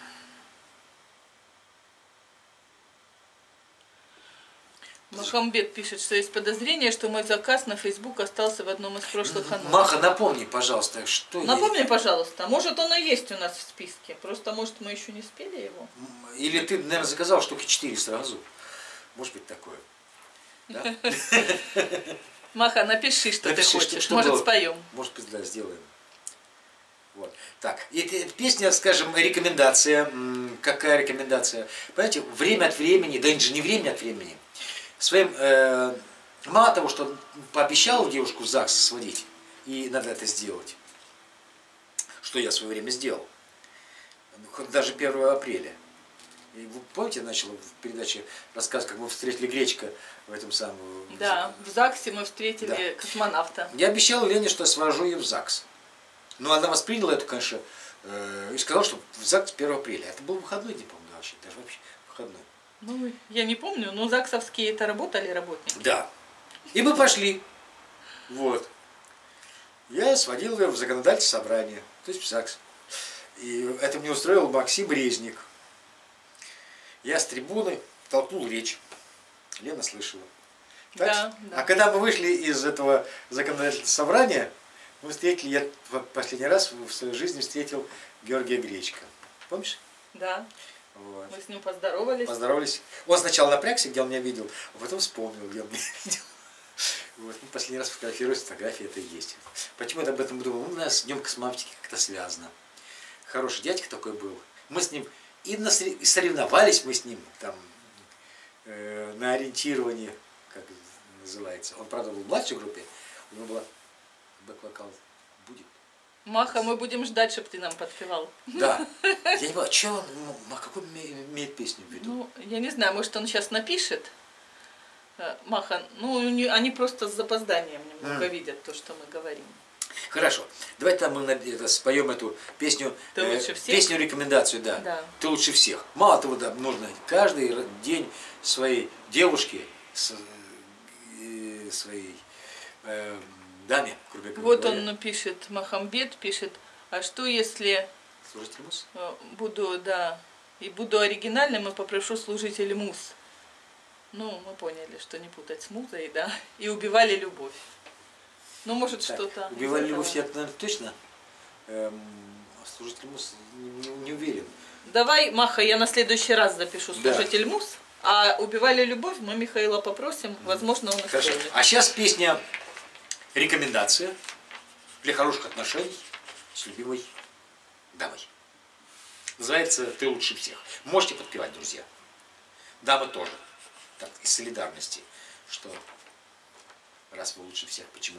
Махамбет пишет, что есть подозрение, что мой заказ на Facebook остался в одном из прошлых анонсов. Маха, напомни, пожалуйста, что... Напомни, я... пожалуйста, может он и есть у нас в списке, просто может мы еще не спели его. Или ты, наверное, заказал штуки четыре сразу. Может быть такое. Да? Маха, напиши, что напиши, ты хочешь, что, что может было... споем. Может быть, да, сделаем. Вот. Так, и песня, скажем, рекомендация. Какая рекомендация? Понимаете, время от времени, да это же не время от времени, своим, э, мало того, что пообещал девушку в ЗАГС сводить, и надо это сделать, что я в свое время сделал, даже первого апреля. И вы помните, я начал в передаче рассказ, как мы встретили Гречка в этом самом... Да, в ЗАГСе мы встретили да. космонавта. Я обещал Лене, что свожу ее в ЗАГС. Но она восприняла это, конечно, э, и сказала, что в ЗАГС первого апреля. Это был выходной день, по-моему, да, вообще, даже вообще выходной. Ну, я не помню, но ЗАГСовские это работали работники. Да. И мы пошли. Вот. Я сводил ее в законодательное собрание, то есть в ЗАГС. И это мне устроил Максим Резник. Я с трибуны толкнул речь. Лена слышала. Так? Да, да. А когда мы вышли из этого законодательного собрания, мы встретили, я в последний раз в своей жизни встретил Георгия Гречка. Помнишь? Да. Вот. Мы с ним поздоровались. Поздоровались. Он сначала напрягся, где он меня видел, а потом вспомнил, где он меня видел. Вот. Мы последний раз фотографировались, фотографии это и есть. Почему я об этом думал? Ну, у нас с Днем космонавтики как-то связано. Хороший дядька такой был. Мы с ним и, на, и соревновались мы с ним там э, на ориентировании, как называется. Он, правда, был в младшей группе, у него была бэк-вокал будет. Маха, мы будем ждать, чтобы ты нам подпевал. Да. Я не понимаю, что он, какую имеет песню в виду? Ну, я не знаю, может он сейчас напишет. Маха, ну, они просто с запозданием немного mm. видят то, что мы говорим. Хорошо. Давайте там мы это, споем эту песню, Ты э, лучше всех? песню рекомендацию, да. да. Ты лучше всех. Мало того, да, нужно каждый день своей девушке, своей э, даме, грубо говоря. Вот он пишет, Махамбет пишет, а что если служитель МУС? Буду, да, и буду оригинальным и попрошу служитель МУС. Ну, мы поняли, что не путать с музой, да, и убивали любовь. Ну, может, что-то... Убивали любовь, я, наверное, точно. Эм, служитель МУС не, не, не уверен. Давай, Маха, я на следующий раз запишу служитель да. МУС, А «Убивали любовь» мы Михаила попросим, возможно, он Хорошо. исполнит. А сейчас песня «Рекомендация для хороших отношений с любимой дамой». Называется «Ты лучше всех». Можете подпевать, друзья. Дамы тоже. Так, из солидарности, что раз вы лучше всех, почему?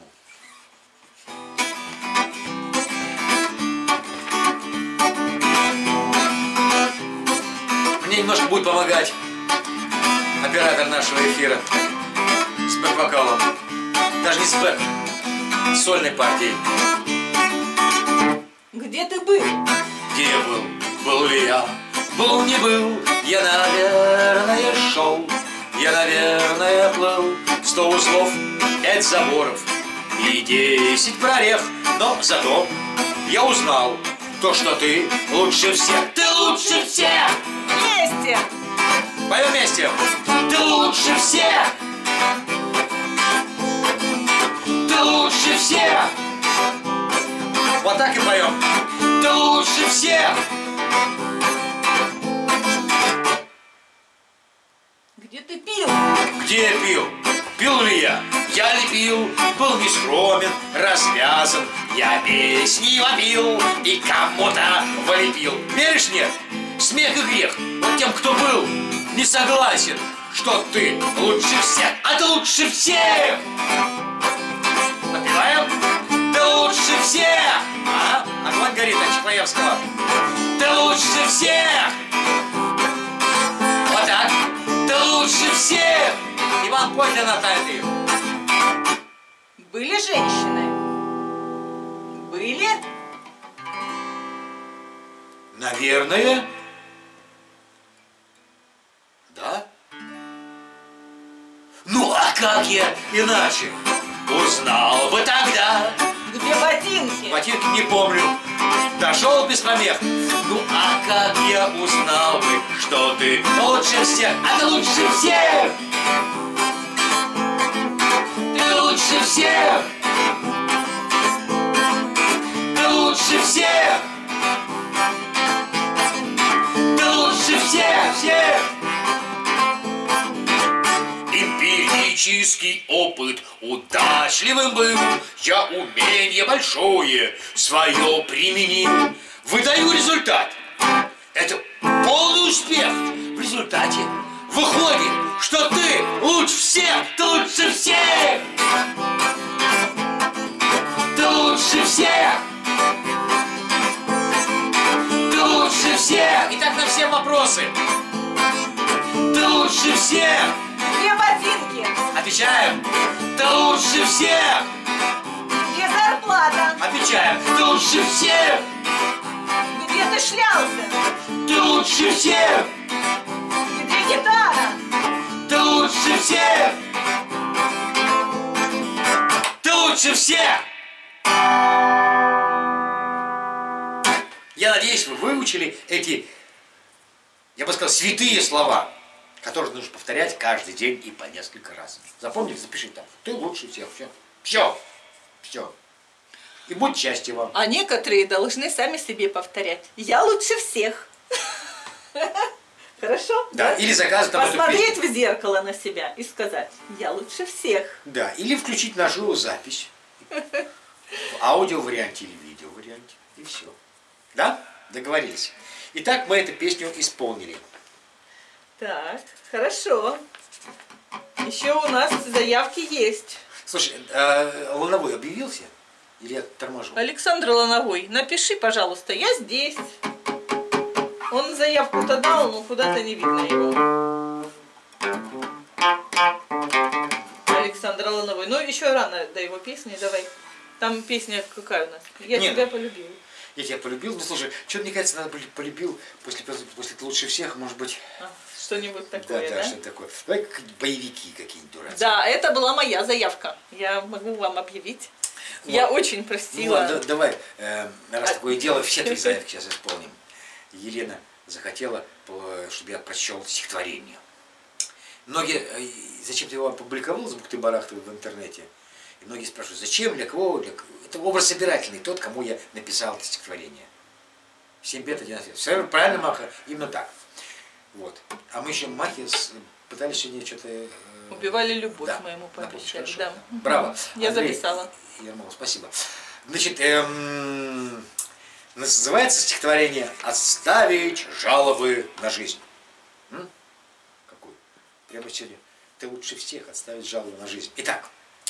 Мне немножко будет помогать оператор нашего эфира с бэк-вокалом. Даже не с бэк, с сольной партией. Где ты был? Где я был? Был ли я? Был, не был. Я, наверное, шел. Я, наверное, плыл. Сто узлов, пять заборов и десять прорех. Но зато я узнал то, что ты лучше всех. Ты лучше всех! Вместе! Поем вместе! Ты лучше всех! Ты лучше всех! Вот так и поем! Ты лучше всех! Где ты пил? Где я пил? Пил ли я? Я ли пил? Был нескромен, развязан. Я песни вопил и кому-то влепил. Веришь, нет? Смех и грех. Вот тем, кто был не согласен, что ты лучше всех. А ты лучше всех! Подпеваем? Ты лучше всех! А? Огонь горит от Чапаевского. Ты лучше всех! Вот так. Ты лучше всех! Иван, пой для Натальи. Были женщины? Были? Наверное. Да? Ну а как я иначе узнал бы тогда? Где ботинки? Ботинки не помню. Дошел без помех. Ну а как я узнал бы, что ты лучше всех? А ты лучше всех! Ты лучше всех! Ты лучше всех! Ты лучше всех! Всех! Эмпирический опыт удачливым был. Я умение большое свое применил. Выдаю результат. Это полный успех. В результате выходит, что ты лучше всех. Ты лучше всех. Ты лучше всех. Ты лучше всех. Итак, на все вопросы. Ты лучше всех. Где ботинки? Отвечаем. Ты лучше всех. Где зарплата? Отвечаем. Ты лучше всех. Где ты шлялся? Ты лучше всех. Где гитара? Ты лучше всех. Ты лучше всех. Я надеюсь, вы выучили эти, я бы сказал, святые слова, которые нужно повторять каждый день и по несколько раз. Запомните, запишите там. Ты лучше всех. Все. Все. Все. И будь счастья вам. А некоторые должны сами себе повторять. Я лучше всех. Хорошо? Да, или заказывать там эту Посмотреть песню. в зеркало на себя и сказать, я лучше всех. Да, или включить нашу запись. В аудио-варианте или видео-варианте. И все. Да? Договорились. Итак, мы эту песню исполнили. Так, хорошо. Еще у нас заявки есть. Слушай, а Лановой объявился? Или я торможу? Александр Лановой, напиши, пожалуйста, я здесь. Он заявку-то дал, но куда-то не видно его. Александр Лановой. Ну, еще рано до его песни, давай. Там песня какая у нас? Я Нет. тебя полюбил. Я тебя полюбил. Ну, слушай, что-то, мне кажется, надо быть полюбил после, после, после «Ты лучше всех», может быть... А, что-нибудь Да, такое, да, да? что-то такое. Давай какие-нибудь боевики какие-нибудь дурацкие. Да, это была моя заявка. Я могу вам объявить. Я Вот. очень Ну, просила. ладно, да- давай, э, раз А- такое дело, все твои заявки сейчас исполним. Елена захотела, по- чтобы я прочел стихотворение. Многие, э, зачем ты его опубликовал, звук ты барахтал в интернете? И многие спрашивают, зачем, для кого, для кого? Это образ собирательный, тот, кому я написал это стихотворение. Семь бед, один ответ. Все правильно, Маха, именно так. Вот. А мы еще Махе с пытались сегодня что-то... Э, Убивали любовь, да, мы ему пообещали. Хорошо. Да. Браво. Я Андрей записала. Ермолов, спасибо. Значит, эм, называется стихотворение «Отставить жалобы на жизнь». М? Какой? Прямо сегодня. Ты лучше всех отставить жалобы на жизнь. Итак,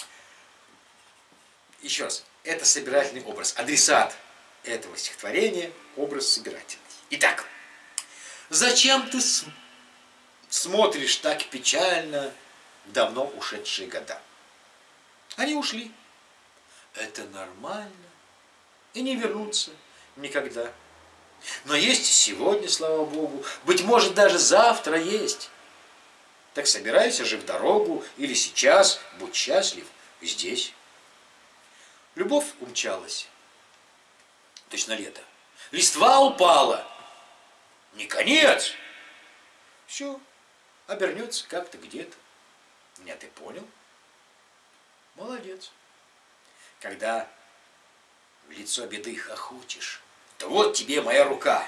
еще раз. Это собирательный образ. Адресат этого стихотворения – образ собирательный. Итак, зачем ты с... смотришь так печально в давно ушедшие года? Они ушли. Это нормально. И не вернутся никогда. Но есть сегодня, слава Богу. Быть может, даже завтра есть. Так собирайся же в дорогу или сейчас, будь счастлив здесь. Любовь умчалась. Точно лето. Листва упала. Не конец. Все. Обернется как-то где-то. Меня ты понял? Молодец. Когда в лицо беды хохочешь, то вот тебе моя рука.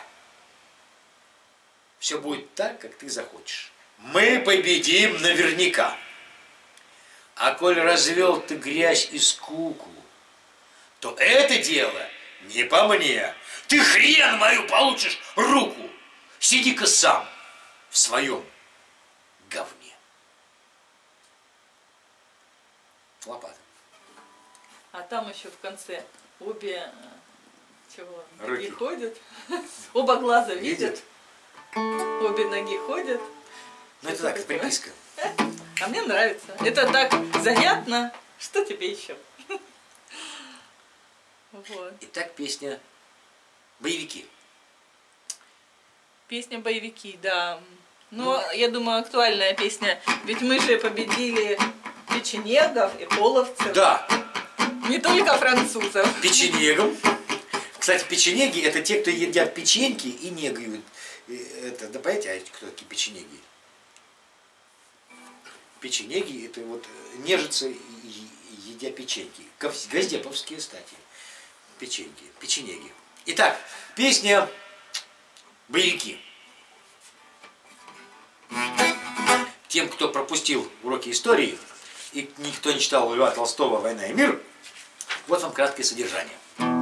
Все будет так, как ты захочешь. Мы победим наверняка. А коль развел ты грязь и скуку, то это дело не по мне. Ты хрен мою получишь руку. Сиди-ка сам в своем говне. Лопата. А там еще в конце обе чего, Руки. ноги ходят, оба глаза Видят? видят, обе ноги ходят. Ну это так, приписка. А мне нравится. Это так занятно. Что тебе еще? Вот. Итак, песня «Боевики». Песня «Боевики», да. Но, я думаю, актуальная песня. Ведь мы же победили печенегов и половцев. Да. Не только французов. Печенегом. Кстати, печенеги — это те, кто едят печеньки и негают. Это, да понимаете, а кто такие печенеги? Печенеги — это вот нежатся, едя печеньки. Газдеповские, кстати. Печеньки, печенеги. Итак, песня «Боевики». Тем, кто пропустил уроки истории и никто не читал Льва Толстого «Война и мир», вот вам краткое содержание.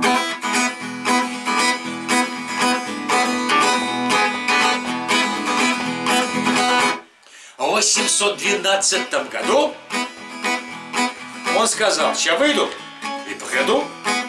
В восемьсот двенадцатом году он сказал: «Сейчас выйду и погляду».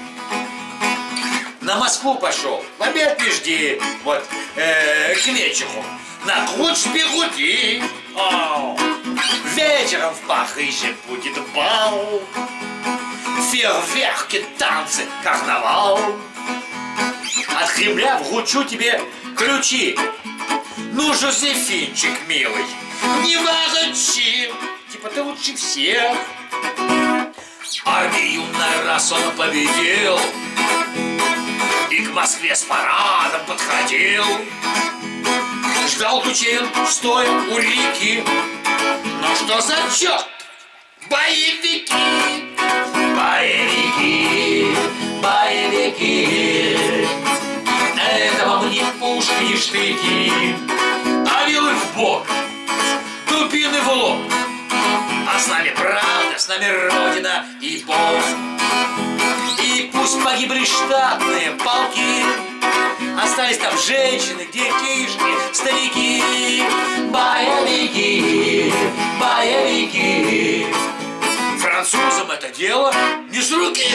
На Москву пошел, в обед не жди, вот, э, к вечеру. На круч бегути. О, вечером в Париже будет бал. Фейерверки, танцы, карнавал. От Кремля вручу тебе ключи. Ну, Жозефинчик, милый, не ворочи. Типа ты лучше всех. Армию на раз он победил и к Москве с парадом подходил. Ждал ключей он, стоя у реки. Но что за черт? Боевики! Боевики! Боевики! Это вам не пушки, не штыки, а вилы в бок, дубины в лоб. А с нами правда, с нами Родина и Бог. И пусть погибли штатные полки, остались там женщины, детишки, старики. Боевики, боевики. Французам это дело не с руки.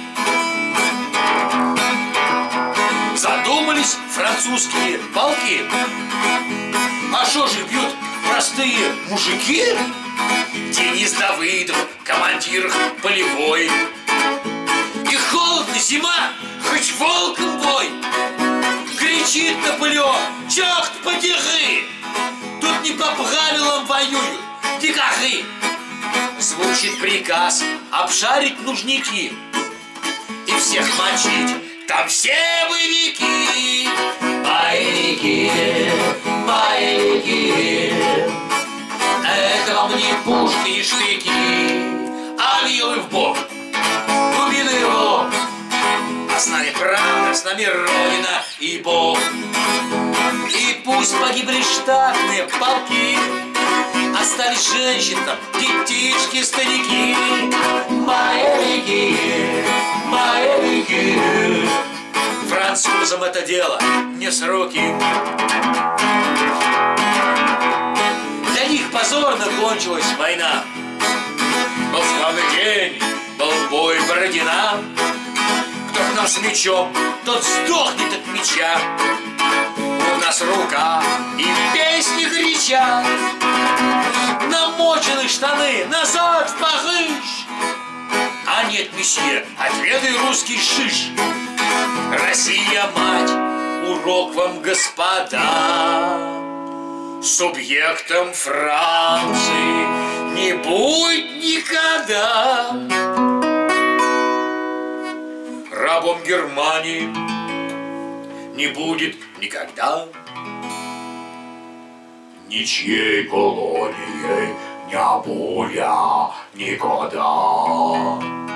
Задумались французские полки. А шо же бьют простые мужики? Денис Давыдов, командир полевой. И холодно, зима, хоть волком бой. Кричит Наполеон: черт подери! Тут не по правилам воюют дикари. Звучит приказ обшарить нужники и всех мочить. Там все боевики. Боевики, боевики. Это вам не пушки и штыки, а вилы в бок, дубины в лоб. А с нами правда, с нами Родина и Бог. И пусть погибли штатные полки, Остались женщины там, детишки, старики. Маэлики, маэлики. Французам это дело не с руки. Для них позорно кончилась война. Был славный день, был бой Бородина. Кто к нам с мечом, тот сдохнет от меча. У нас рука и песни кричат. Намочены штаны назад в Париж. А нет, месье, отведай русский шиш. Россия, мать, урок вам, господа. Субъектом Франции не будет никогда. Рабом Германии не будет никогда. Ничьей колонией не будет никогда.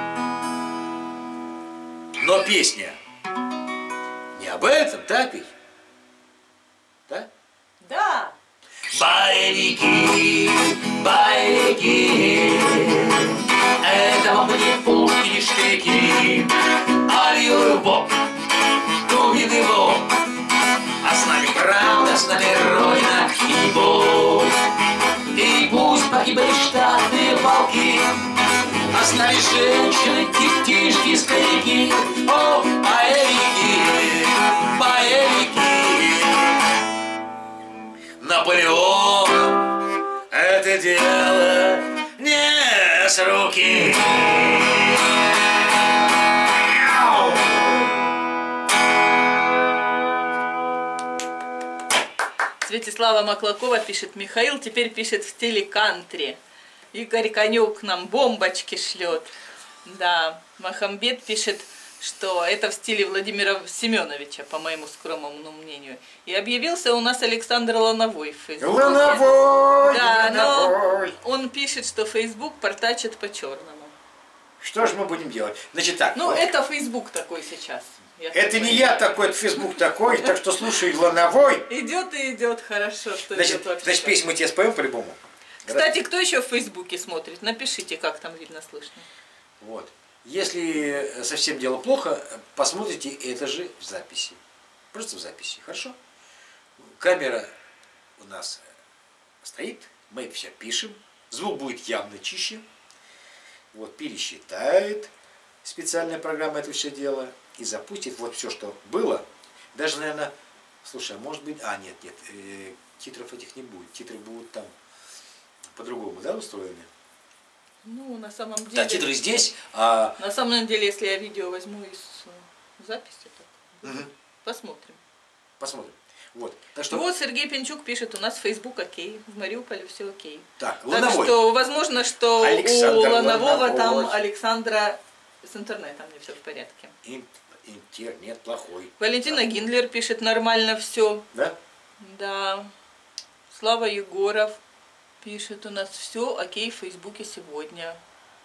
Но песня не об этом, так ведь? Да? Да. Боевики, боевики, это вам не пушки, не штыки, а любовь, дует его. А с нами правда, с нами Родина и Бог. И пусть погибли штатные полки, а с нами женщины, детишки, старики. О, боевики, боевики. Наполеон, это дело не с руки. Святислава Маклакова пишет: Михаил теперь пишет в стиле кантри. Игорь Конюк нам бомбочки шлет. Да, Махамбет пишет, что это в стиле Владимира Семеновича, по моему скромному мнению. И объявился у нас Александр Лановой в Фейсбуке. Лановой! Да, Лановой. но он пишет, что Фейсбук портачит по-черному. Что же мы будем делать? Значит так. Ну, вот. это Фейсбук такой сейчас. Я Это не я такой, это Фейсбук такой, так что слушай, Лановой. Идет и идет, хорошо, что Значит, идет вообще. значит песню мы тебе споем по-любому. Кстати, кто еще в Фейсбуке смотрит? Напишите, как там видно, слышно. Вот. Если совсем дело плохо, посмотрите это же в записи. Просто в записи, хорошо? Камера у нас стоит, мы это все пишем, звук будет явно чище. Вот, пересчитает специальная программа это все дело и запустит вот все, что было. Даже, наверное, слушай, а может быть, а нет, нет, э, титров этих не будет, титры будут там по-другому, да, устроены? Ну, на самом деле... Да, титры здесь, а... На самом деле, если я видео возьму из записи, то Угу. посмотрим. Посмотрим. Вот. Так что... Вот Сергей Пинчук пишет, у нас Facebook окей, в Мариуполе все окей. Так, Так Лановой. что, возможно, что Александр у Ланового Лановой. там Александра с интернетом не все в порядке. Ин- Интернет плохой. Валентина Да. Гиндлер пишет, нормально все. Да? Да. Слава Егоров пишет, у нас все окей в Фейсбуке сегодня.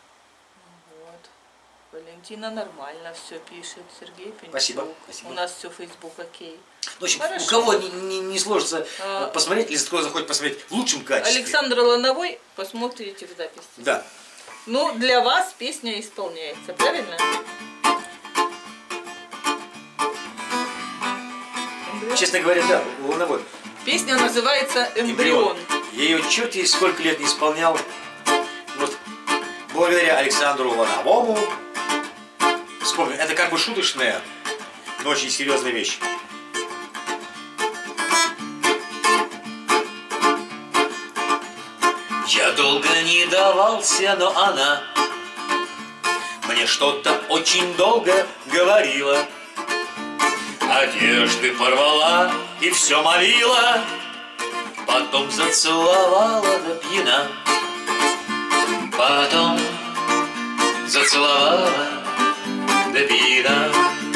Вот. Валентина нормально все пишет. Сергей Пинчук. Спасибо, спасибо. У нас все Фейсбук окей. В общем, Хорошо. у кого не, не, не сложится А. посмотреть, или кто захочет посмотреть в лучшем качестве. Александр Лановой, посмотрите в записи. Да. Ну, для вас песня исполняется, правильно? Эмбрион. Честно говоря, да, Лановой. Песня называется «Эмбрион». Я ее черти сколько лет не исполнял. Вот благодаря Александру Лановому. Вспомню, это как бы шуточная, но очень серьезная вещь. Я долго не давался, но она мне что-то очень долго говорила. Одежды порвала и все молила, потом зацеловала до пьяна. Потом зацеловала до пьяна.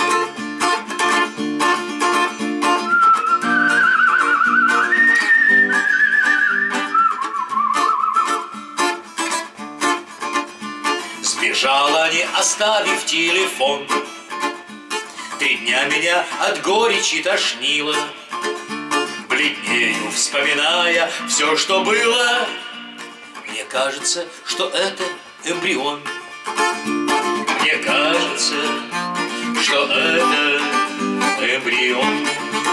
Сбежала, не оставив телефон. Три дня меня от горечи тошнило. Бледнею, вспоминая все, что было. кажется, что это эмбрион. Мне кажется, что это эмбрион.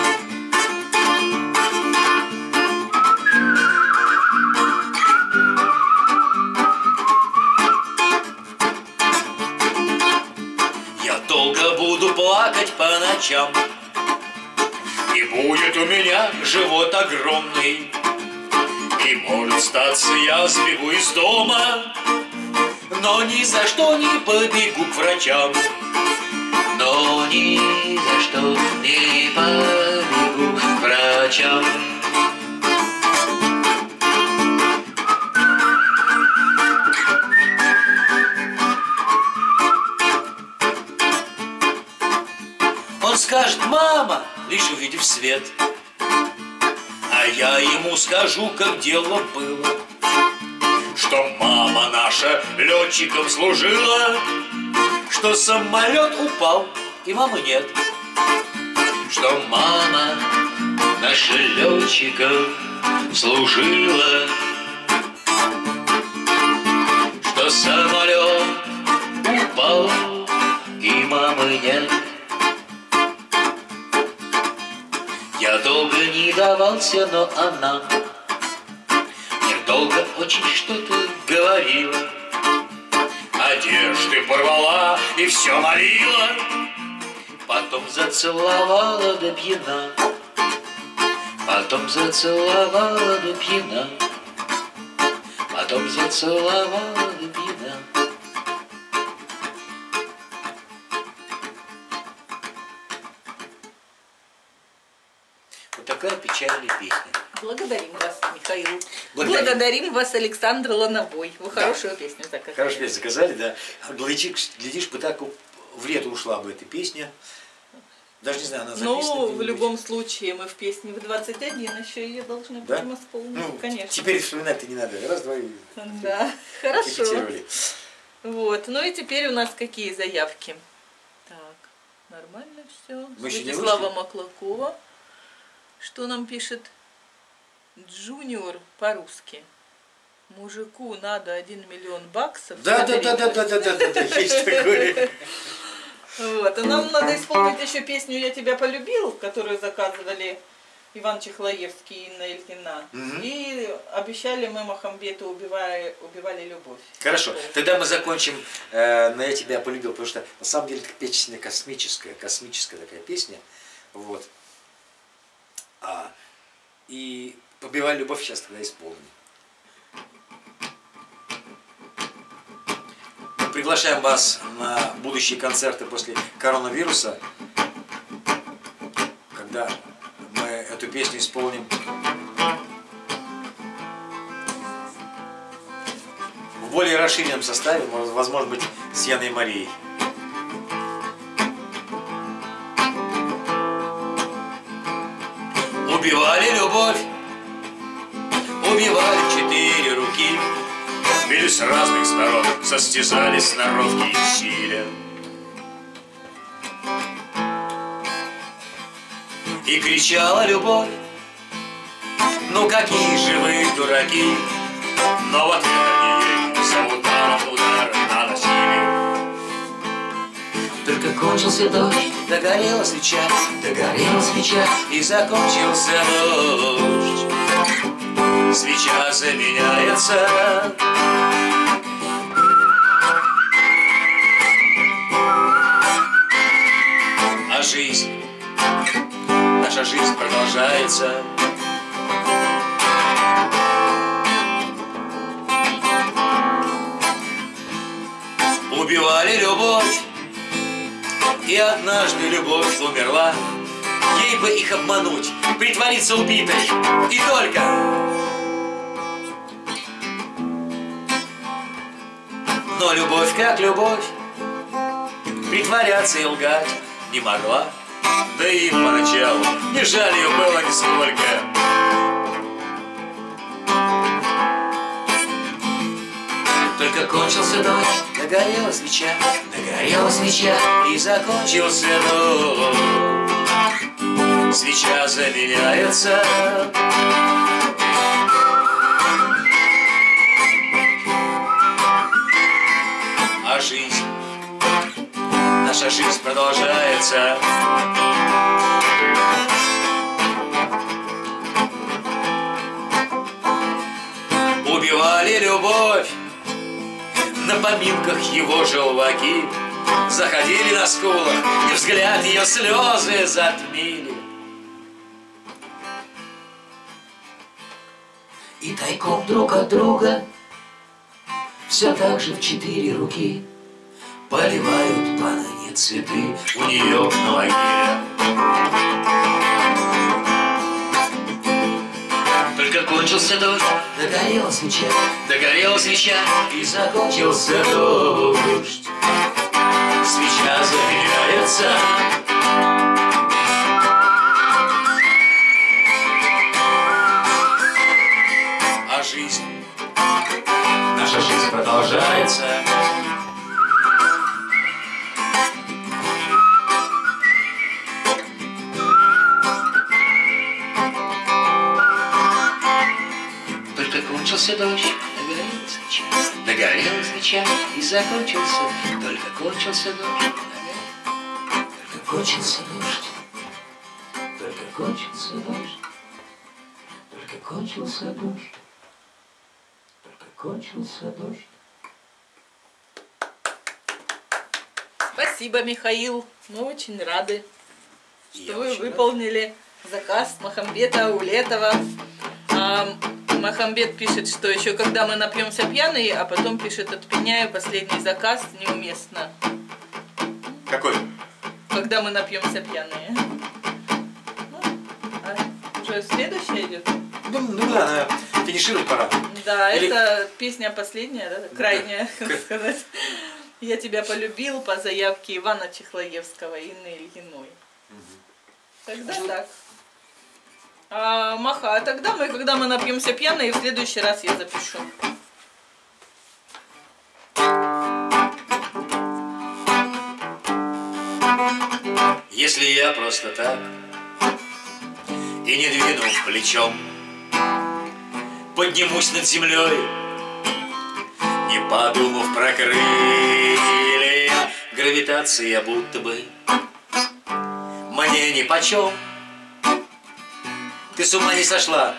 Я долго буду плакать по ночам, и будет у меня живот огромный. И может статься, я сбегу из дома, но ни за что не побегу к врачам. Но ни за что не побегу к врачам. Он скажет: мама, лишь увидев свет. А я ему скажу, как дело было, что мама наша летчиком служила, что самолет упал и мамы нет, что мама наша летчиком служила, что самолет упал и мамы нет. Я долго не давался, но она мне долго очень что-то говорила. Одежды порвала и все молила, потом зацеловала до пьяна, потом зацеловала до пьяна, потом зацеловала до пьяна. Вот такая печальная песня. Благодарим вас, Михаил. Благодарим, Благодарим вас, Александр Лановой. Вы да. хорошую песню заказали. Хорошую песню заказали, да. Глядишь, глядишь бы так в лето ушла бы эта песня. Даже не знаю, она записана. Ну, в любом случае, мы в песне в двадцать один еще ее должны да? будем исполнить, Ну, конечно. Теперь вспоминать-то не надо. Раз, два и... Да, хорошо. Репетировали. Вот, ну и теперь у нас какие заявки? Так, нормально все. Мы еще не Владислава вышли? Маклакова. Что нам пишет? Джуниор по-русски. Мужику надо один миллион баксов. Да, да, да, да, да, да, да, да, да, есть такое. Вот, а нам надо исполнить еще песню «Я тебя полюбил», которую заказывали Иван Чехлоевский и Инна Ильина. Угу. И обещали мы Махамбету убивали, убивали любовь. Хорошо, тогда мы закончим э, на «Я тебя полюбил», потому что на самом деле это песня космическая, космическая такая песня. Вот. А, и «Убивай любовь» сейчас тогда исполним. Мы приглашаем вас на будущие концерты после коронавируса, когда мы эту песню исполним в более расширенном составе, возможно быть, с Яной Марией. Убивали любовь, убивали в четыре руки, били с разных сторон, состязались в сноровке и силе. И кричала любовь: ну какие же вы дураки, но в ответ они за ударом удар наносили. Только кончился дождь, догорела свеча, догорела свеча, и закончился дождь. Свеча заменяется, а жизнь, наша жизнь продолжается. Убивали любовь, и однажды любовь умерла. Ей бы их обмануть, притвориться убитой, и только. Но любовь как любовь, притворяться и лгать не могла. Да и поначалу не жаль ее было нисколько. Только кончился дождь, догорела свеча, догорела свеча, и закончился дождь. Свеча заменяется, жизнь, наша жизнь продолжается. Убивали любовь на поминках его желваки, заходили на скулах, и взгляд ее слезы затмили. И тайком друг от друга все так же в четыре руки поливают поныне цветы У нее на могиле. Только кончился дождь, догорела свеча, догорела свеча, и закончился дождь. свеча загоряется. А жизнь, наша жизнь продолжается. Только кончился дождь, догорела свеча, догорела свеча, и закончился, только кончился дождь, Только кончился дождь, только кончился дождь, только кончился дождь, только кончился дождь. Спасибо, Михаил. Мы очень рады, что Я вы очень выполнили заказ Махамбета Аулетова. А, Махамбет пишет, что еще когда мы напьемся пьяные, а потом пишет: отменяю последний заказ, неуместно. Какой? Когда мы напьемся пьяные. Ну, а уже следующая идет? Ну, ну да, на- финишировать пора. Да, Или- это песня последняя, да, крайняя, Да. как сказать. Я тебя полюбил по заявке Ивана Чехлоевского и Инны Ильиной. Тогда так. А, Маха, а тогда мы, когда мы напьемся пьяные, в следующий раз я запишу. Если я просто так и не двинув плечом, поднимусь над землей, не подумав про крылья, гравитация будто бы мне нипочем. Ты с ума не сошла,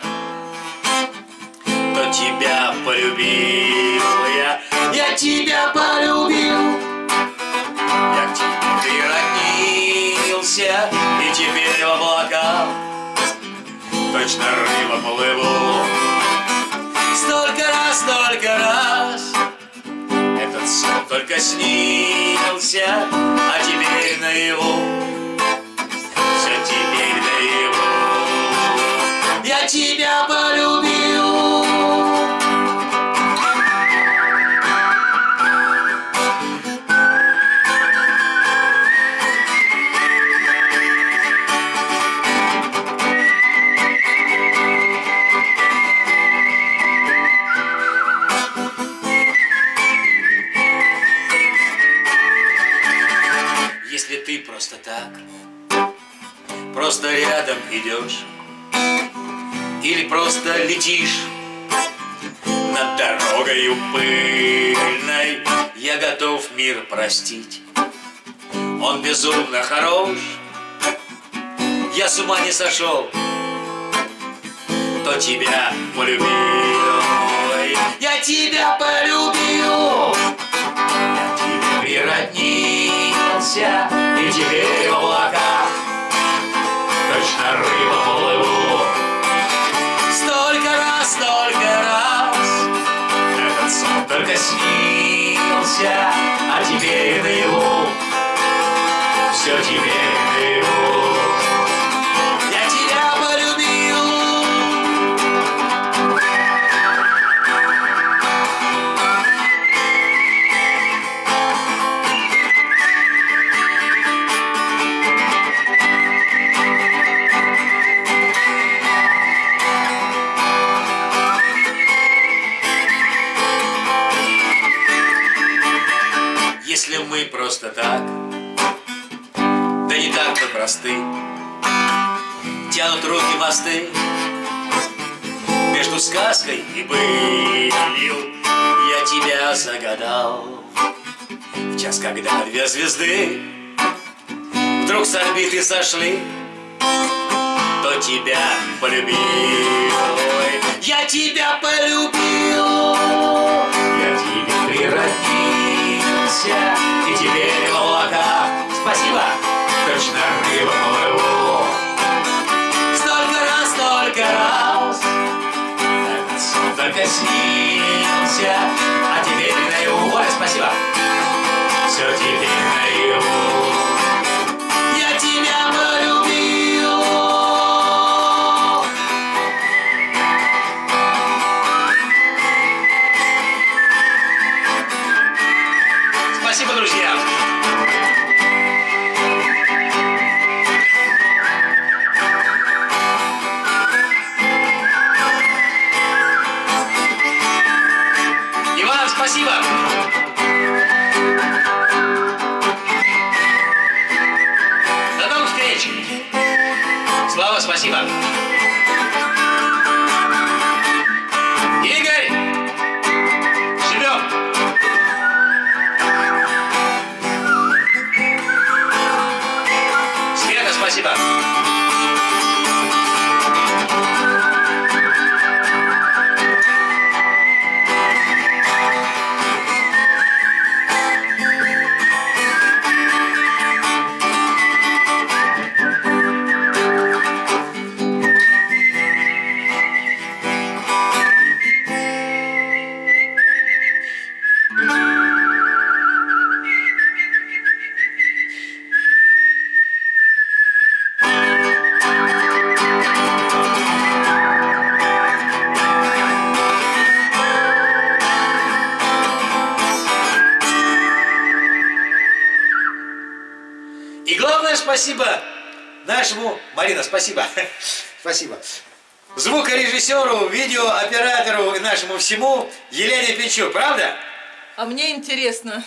то тебя полюбил я, я тебя полюбил, я к тебе природнился, и теперь в облаках точно рыба плыву. Столько раз, столько раз этот сон только снился, а теперь наяву, все теперь наяву. Я тебя полюбил. Если ты просто так, просто рядом идешь, или просто летишь над дорогою пыльной, я готов мир простить. Он безумно хорош, я с ума не сошел, то тебя полюбил. Я тебя полюбил, я к тебе природнился, и теперь в облаках точно рыба плыву. Столько раз, столько раз этот сон только снился, а теперь наяву, все теперь наяву. Я тебя полюбил. Если мы просто так, да не так мы просты, тянут руки мосты между сказкой и былью. Я тебя загадал, В час, когда две звезды вдруг с орбиты сошли, кто тебя полюбил? Ой, я тебя полюбил, я тебе природился, и теперь в облаках, спасибо, точно рыба плыву. Столько раз, столько раз этот сон только снился, а теперь наяву. Ой, спасибо, все теперь наяву. Я тебя полюбил. Спасибо, друзья. Иван, спасибо. До новых встреч. Слава, спасибо. Игорь, живем. Света, спасибо. И главное спасибо нашему, Марина, спасибо, спасибо, звукорежиссеру, видеооператору и нашему всему Елене Пинчук, правда? А мне интересно.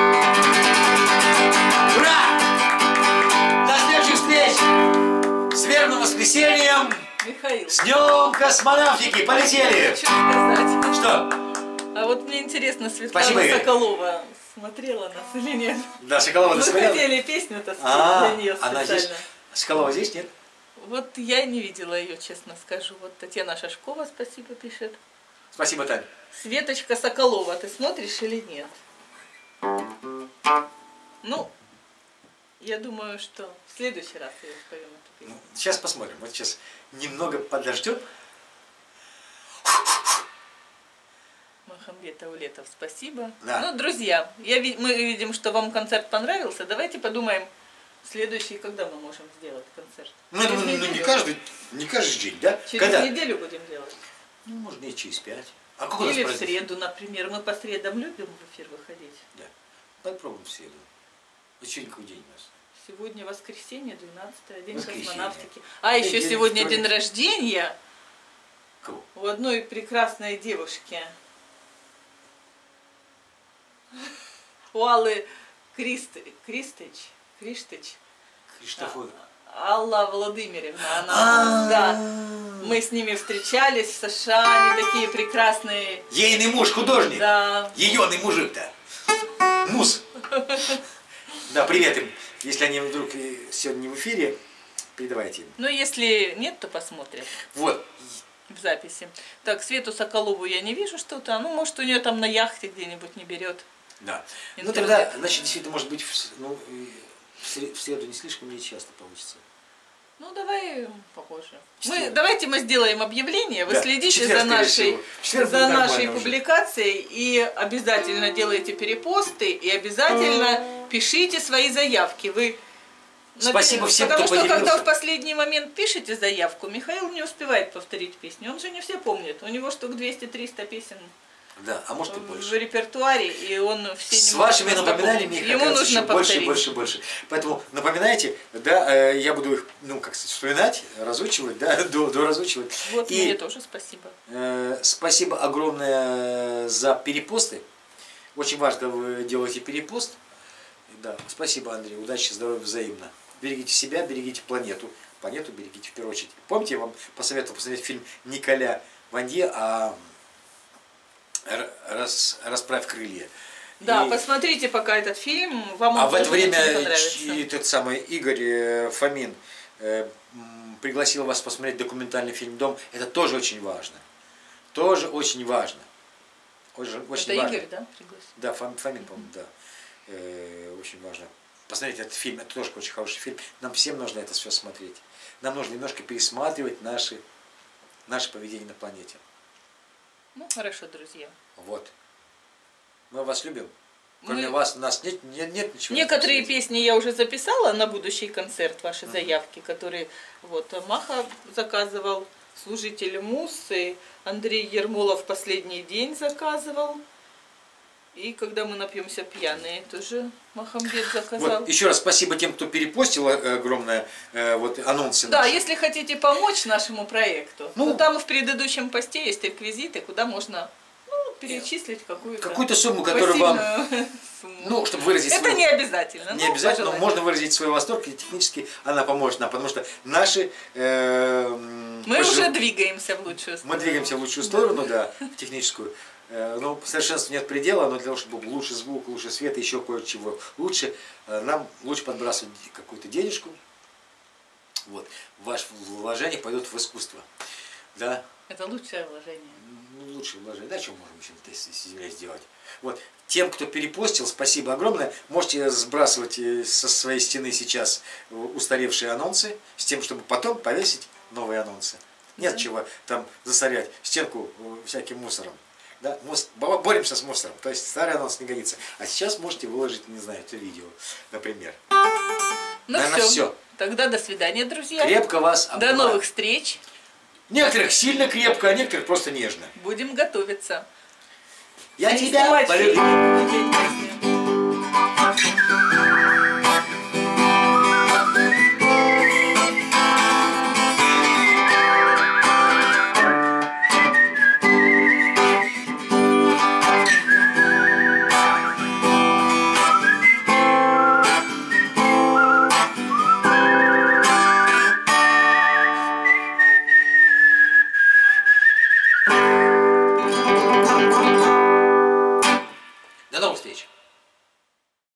Ура! До следующих встреч! С верным воскресеньем! Михаил, С днем космонавтики! Полетели! что сказать? Что? А вот мне интересно, Светлана Спасибо, Игорь. Соколова смотрела нас или нет? Да, Соколова Мы досмотрела? хотели песню-то спеть А, для нее она специально. здесь? Соколова здесь, нет? Вот я не видела ее, честно скажу. Вот Татьяна Шашкова, спасибо, пишет. Спасибо, Таня. Светочка Соколова, ты смотришь или нет? Ну, я думаю, что в следующий раз я споем эту песню. Ну, сейчас посмотрим. Вот сейчас немного подождем. Махамбет Аулетов, спасибо. Да. Ну, друзья, я, ви- мы видим, что вам концерт понравился. Давайте подумаем, следующий, когда мы можем сделать концерт. Ну, я думаю, Через ну, не неделю? каждый, не каждый день, да? Через Когда? неделю будем делать. Ну, может, дней через пять. А какой у нас Или в праздник? среду, например. Мы по средам любим в эфир выходить. Да. Попробуем в среду. Вот сегодня какой день у нас? Сегодня воскресенье, двенадцатое, день Воскресенье. космонавтики. А еще День сегодня вторник. день рождения Кого? у одной прекрасной девушки. У Аллы Крист... Кристыч. Криштыч. Криштофор. Алла Владимировна. Она, А. да. Мы с ними встречались в США. Они такие прекрасные. Ейный муж художник. Да. Еёный мужик-то. Мус. Да, привет им. Если они вдруг и сегодня не в эфире, передавайте им. Ну, если нет, то посмотрим Вот. в записи. Так, Свету Соколову я не вижу что-то. Ну, может, у нее там на яхте где-нибудь не берет. Да. Ну Интернет. тогда, значит, действительно, может быть, в, с- ну, и в сре- в среду не слишком не часто получится. Ну, давай попозже. Мы, Четверг. давайте мы сделаем объявление. Вы Да, следите четверг, за скорее нашей, всего. В четверг за будет нашей нормально уже. публикацией и обязательно делайте перепосты и обязательно пишите свои заявки. Вы Спасибо всем, Потому кто что когда поделился. в последний момент пишете заявку, Михаил не успевает повторить песню. Он же не все помнит. У него штук двести-триста песен Да, а может и в больше. репертуаре, и он все не С может вашими просто напоминаниями помнить. их Ему оказывается нужно еще больше, повторить. больше, больше. Поэтому напоминайте, да, э, я буду их, ну, как сказать, вспоминать, разучивать, да, до, до разучивать. Вот И мне тоже спасибо. э, спасибо огромное за перепосты. Очень важно, когда вы делаете перепост. Да, спасибо, Андрей. Удачи, здоровья, взаимно. Берегите себя, берегите планету. Планету берегите в первую очередь. Помните, я вам посоветовал посмотреть фильм Николя Ванье о «Р- рас, «Расправь крылья». Да, И- посмотрите пока этот фильм, вам А он в это тоже время очень понравится. и тот самый Игорь э, Фомин э, м, пригласил вас посмотреть документальный фильм «Дом». Это тоже очень важно. Тоже очень важно. Очень, очень Это важно. Игорь, да, пригласил? Да, Фом- Фомин, по-моему, да. Э, очень важно. Посмотреть этот фильм. Это тоже очень хороший фильм. Нам всем нужно это все смотреть. Нам нужно немножко пересматривать наши, наше поведение на планете. Ну, хорошо, друзья. Вот. Мы вас любим. Кроме Мы- вас у нас нет, нет, нет ничего. Некоторые на свете. песни я уже записала на будущий концерт, ваши заявки, которые вот Маха заказывал, служитель Муссы, Андрей Ермолов последний день заказывал. И когда мы напьемся пьяные, тоже Махамбет заказал. Вот, еще раз спасибо тем, кто перепостил э, огромное э, вот, анонсы. Да, наши. если хотите помочь нашему проекту, Ну, то там в предыдущем посте есть реквизиты, куда можно ну, перечислить какую-то Какую-то сумму, которую вам, посильную сумму. ну, чтобы выразить Это свой... не обязательно. Не ну, обязательно, но пожелайте. можно выразить свой восторг, и технически она поможет нам, потому что наши... э, м, Мы пожи- уже двигаемся в лучшую сторону. Мы двигаемся в лучшую сторону, да, в техническую. Э, Но совершенству нет предела, но для того, чтобы был лучше звук, лучше свет, еще кое-чего лучше, э, нам лучше подбрасывать какую-то денежку. Вот. Ваше вложение пойдет в искусство. Да. Это лучшее вложение. Ну, лучше вложение. Да, что можем еще с землей сделать? Вот. Тем, кто перепостил, спасибо огромное. Можете сбрасывать э, со своей стены сейчас устаревшие анонсы, с тем, чтобы потом повесить новые анонсы. Нет Да. чего там засорять стенку э, всяким мусором. Да? Мус- бо- Боремся с мусором. То есть старый анонс не годится. А сейчас можете выложить, не знаю, это видео, например. Ну Наверное, все. всё. Тогда до свидания, друзья. Крепко вас До обнимаю. новых встреч. Некоторых сильно крепко, а некоторых просто нежно. Будем готовиться. Я И тебя снимать полюбил. фильм, петь песни. До новых встреч.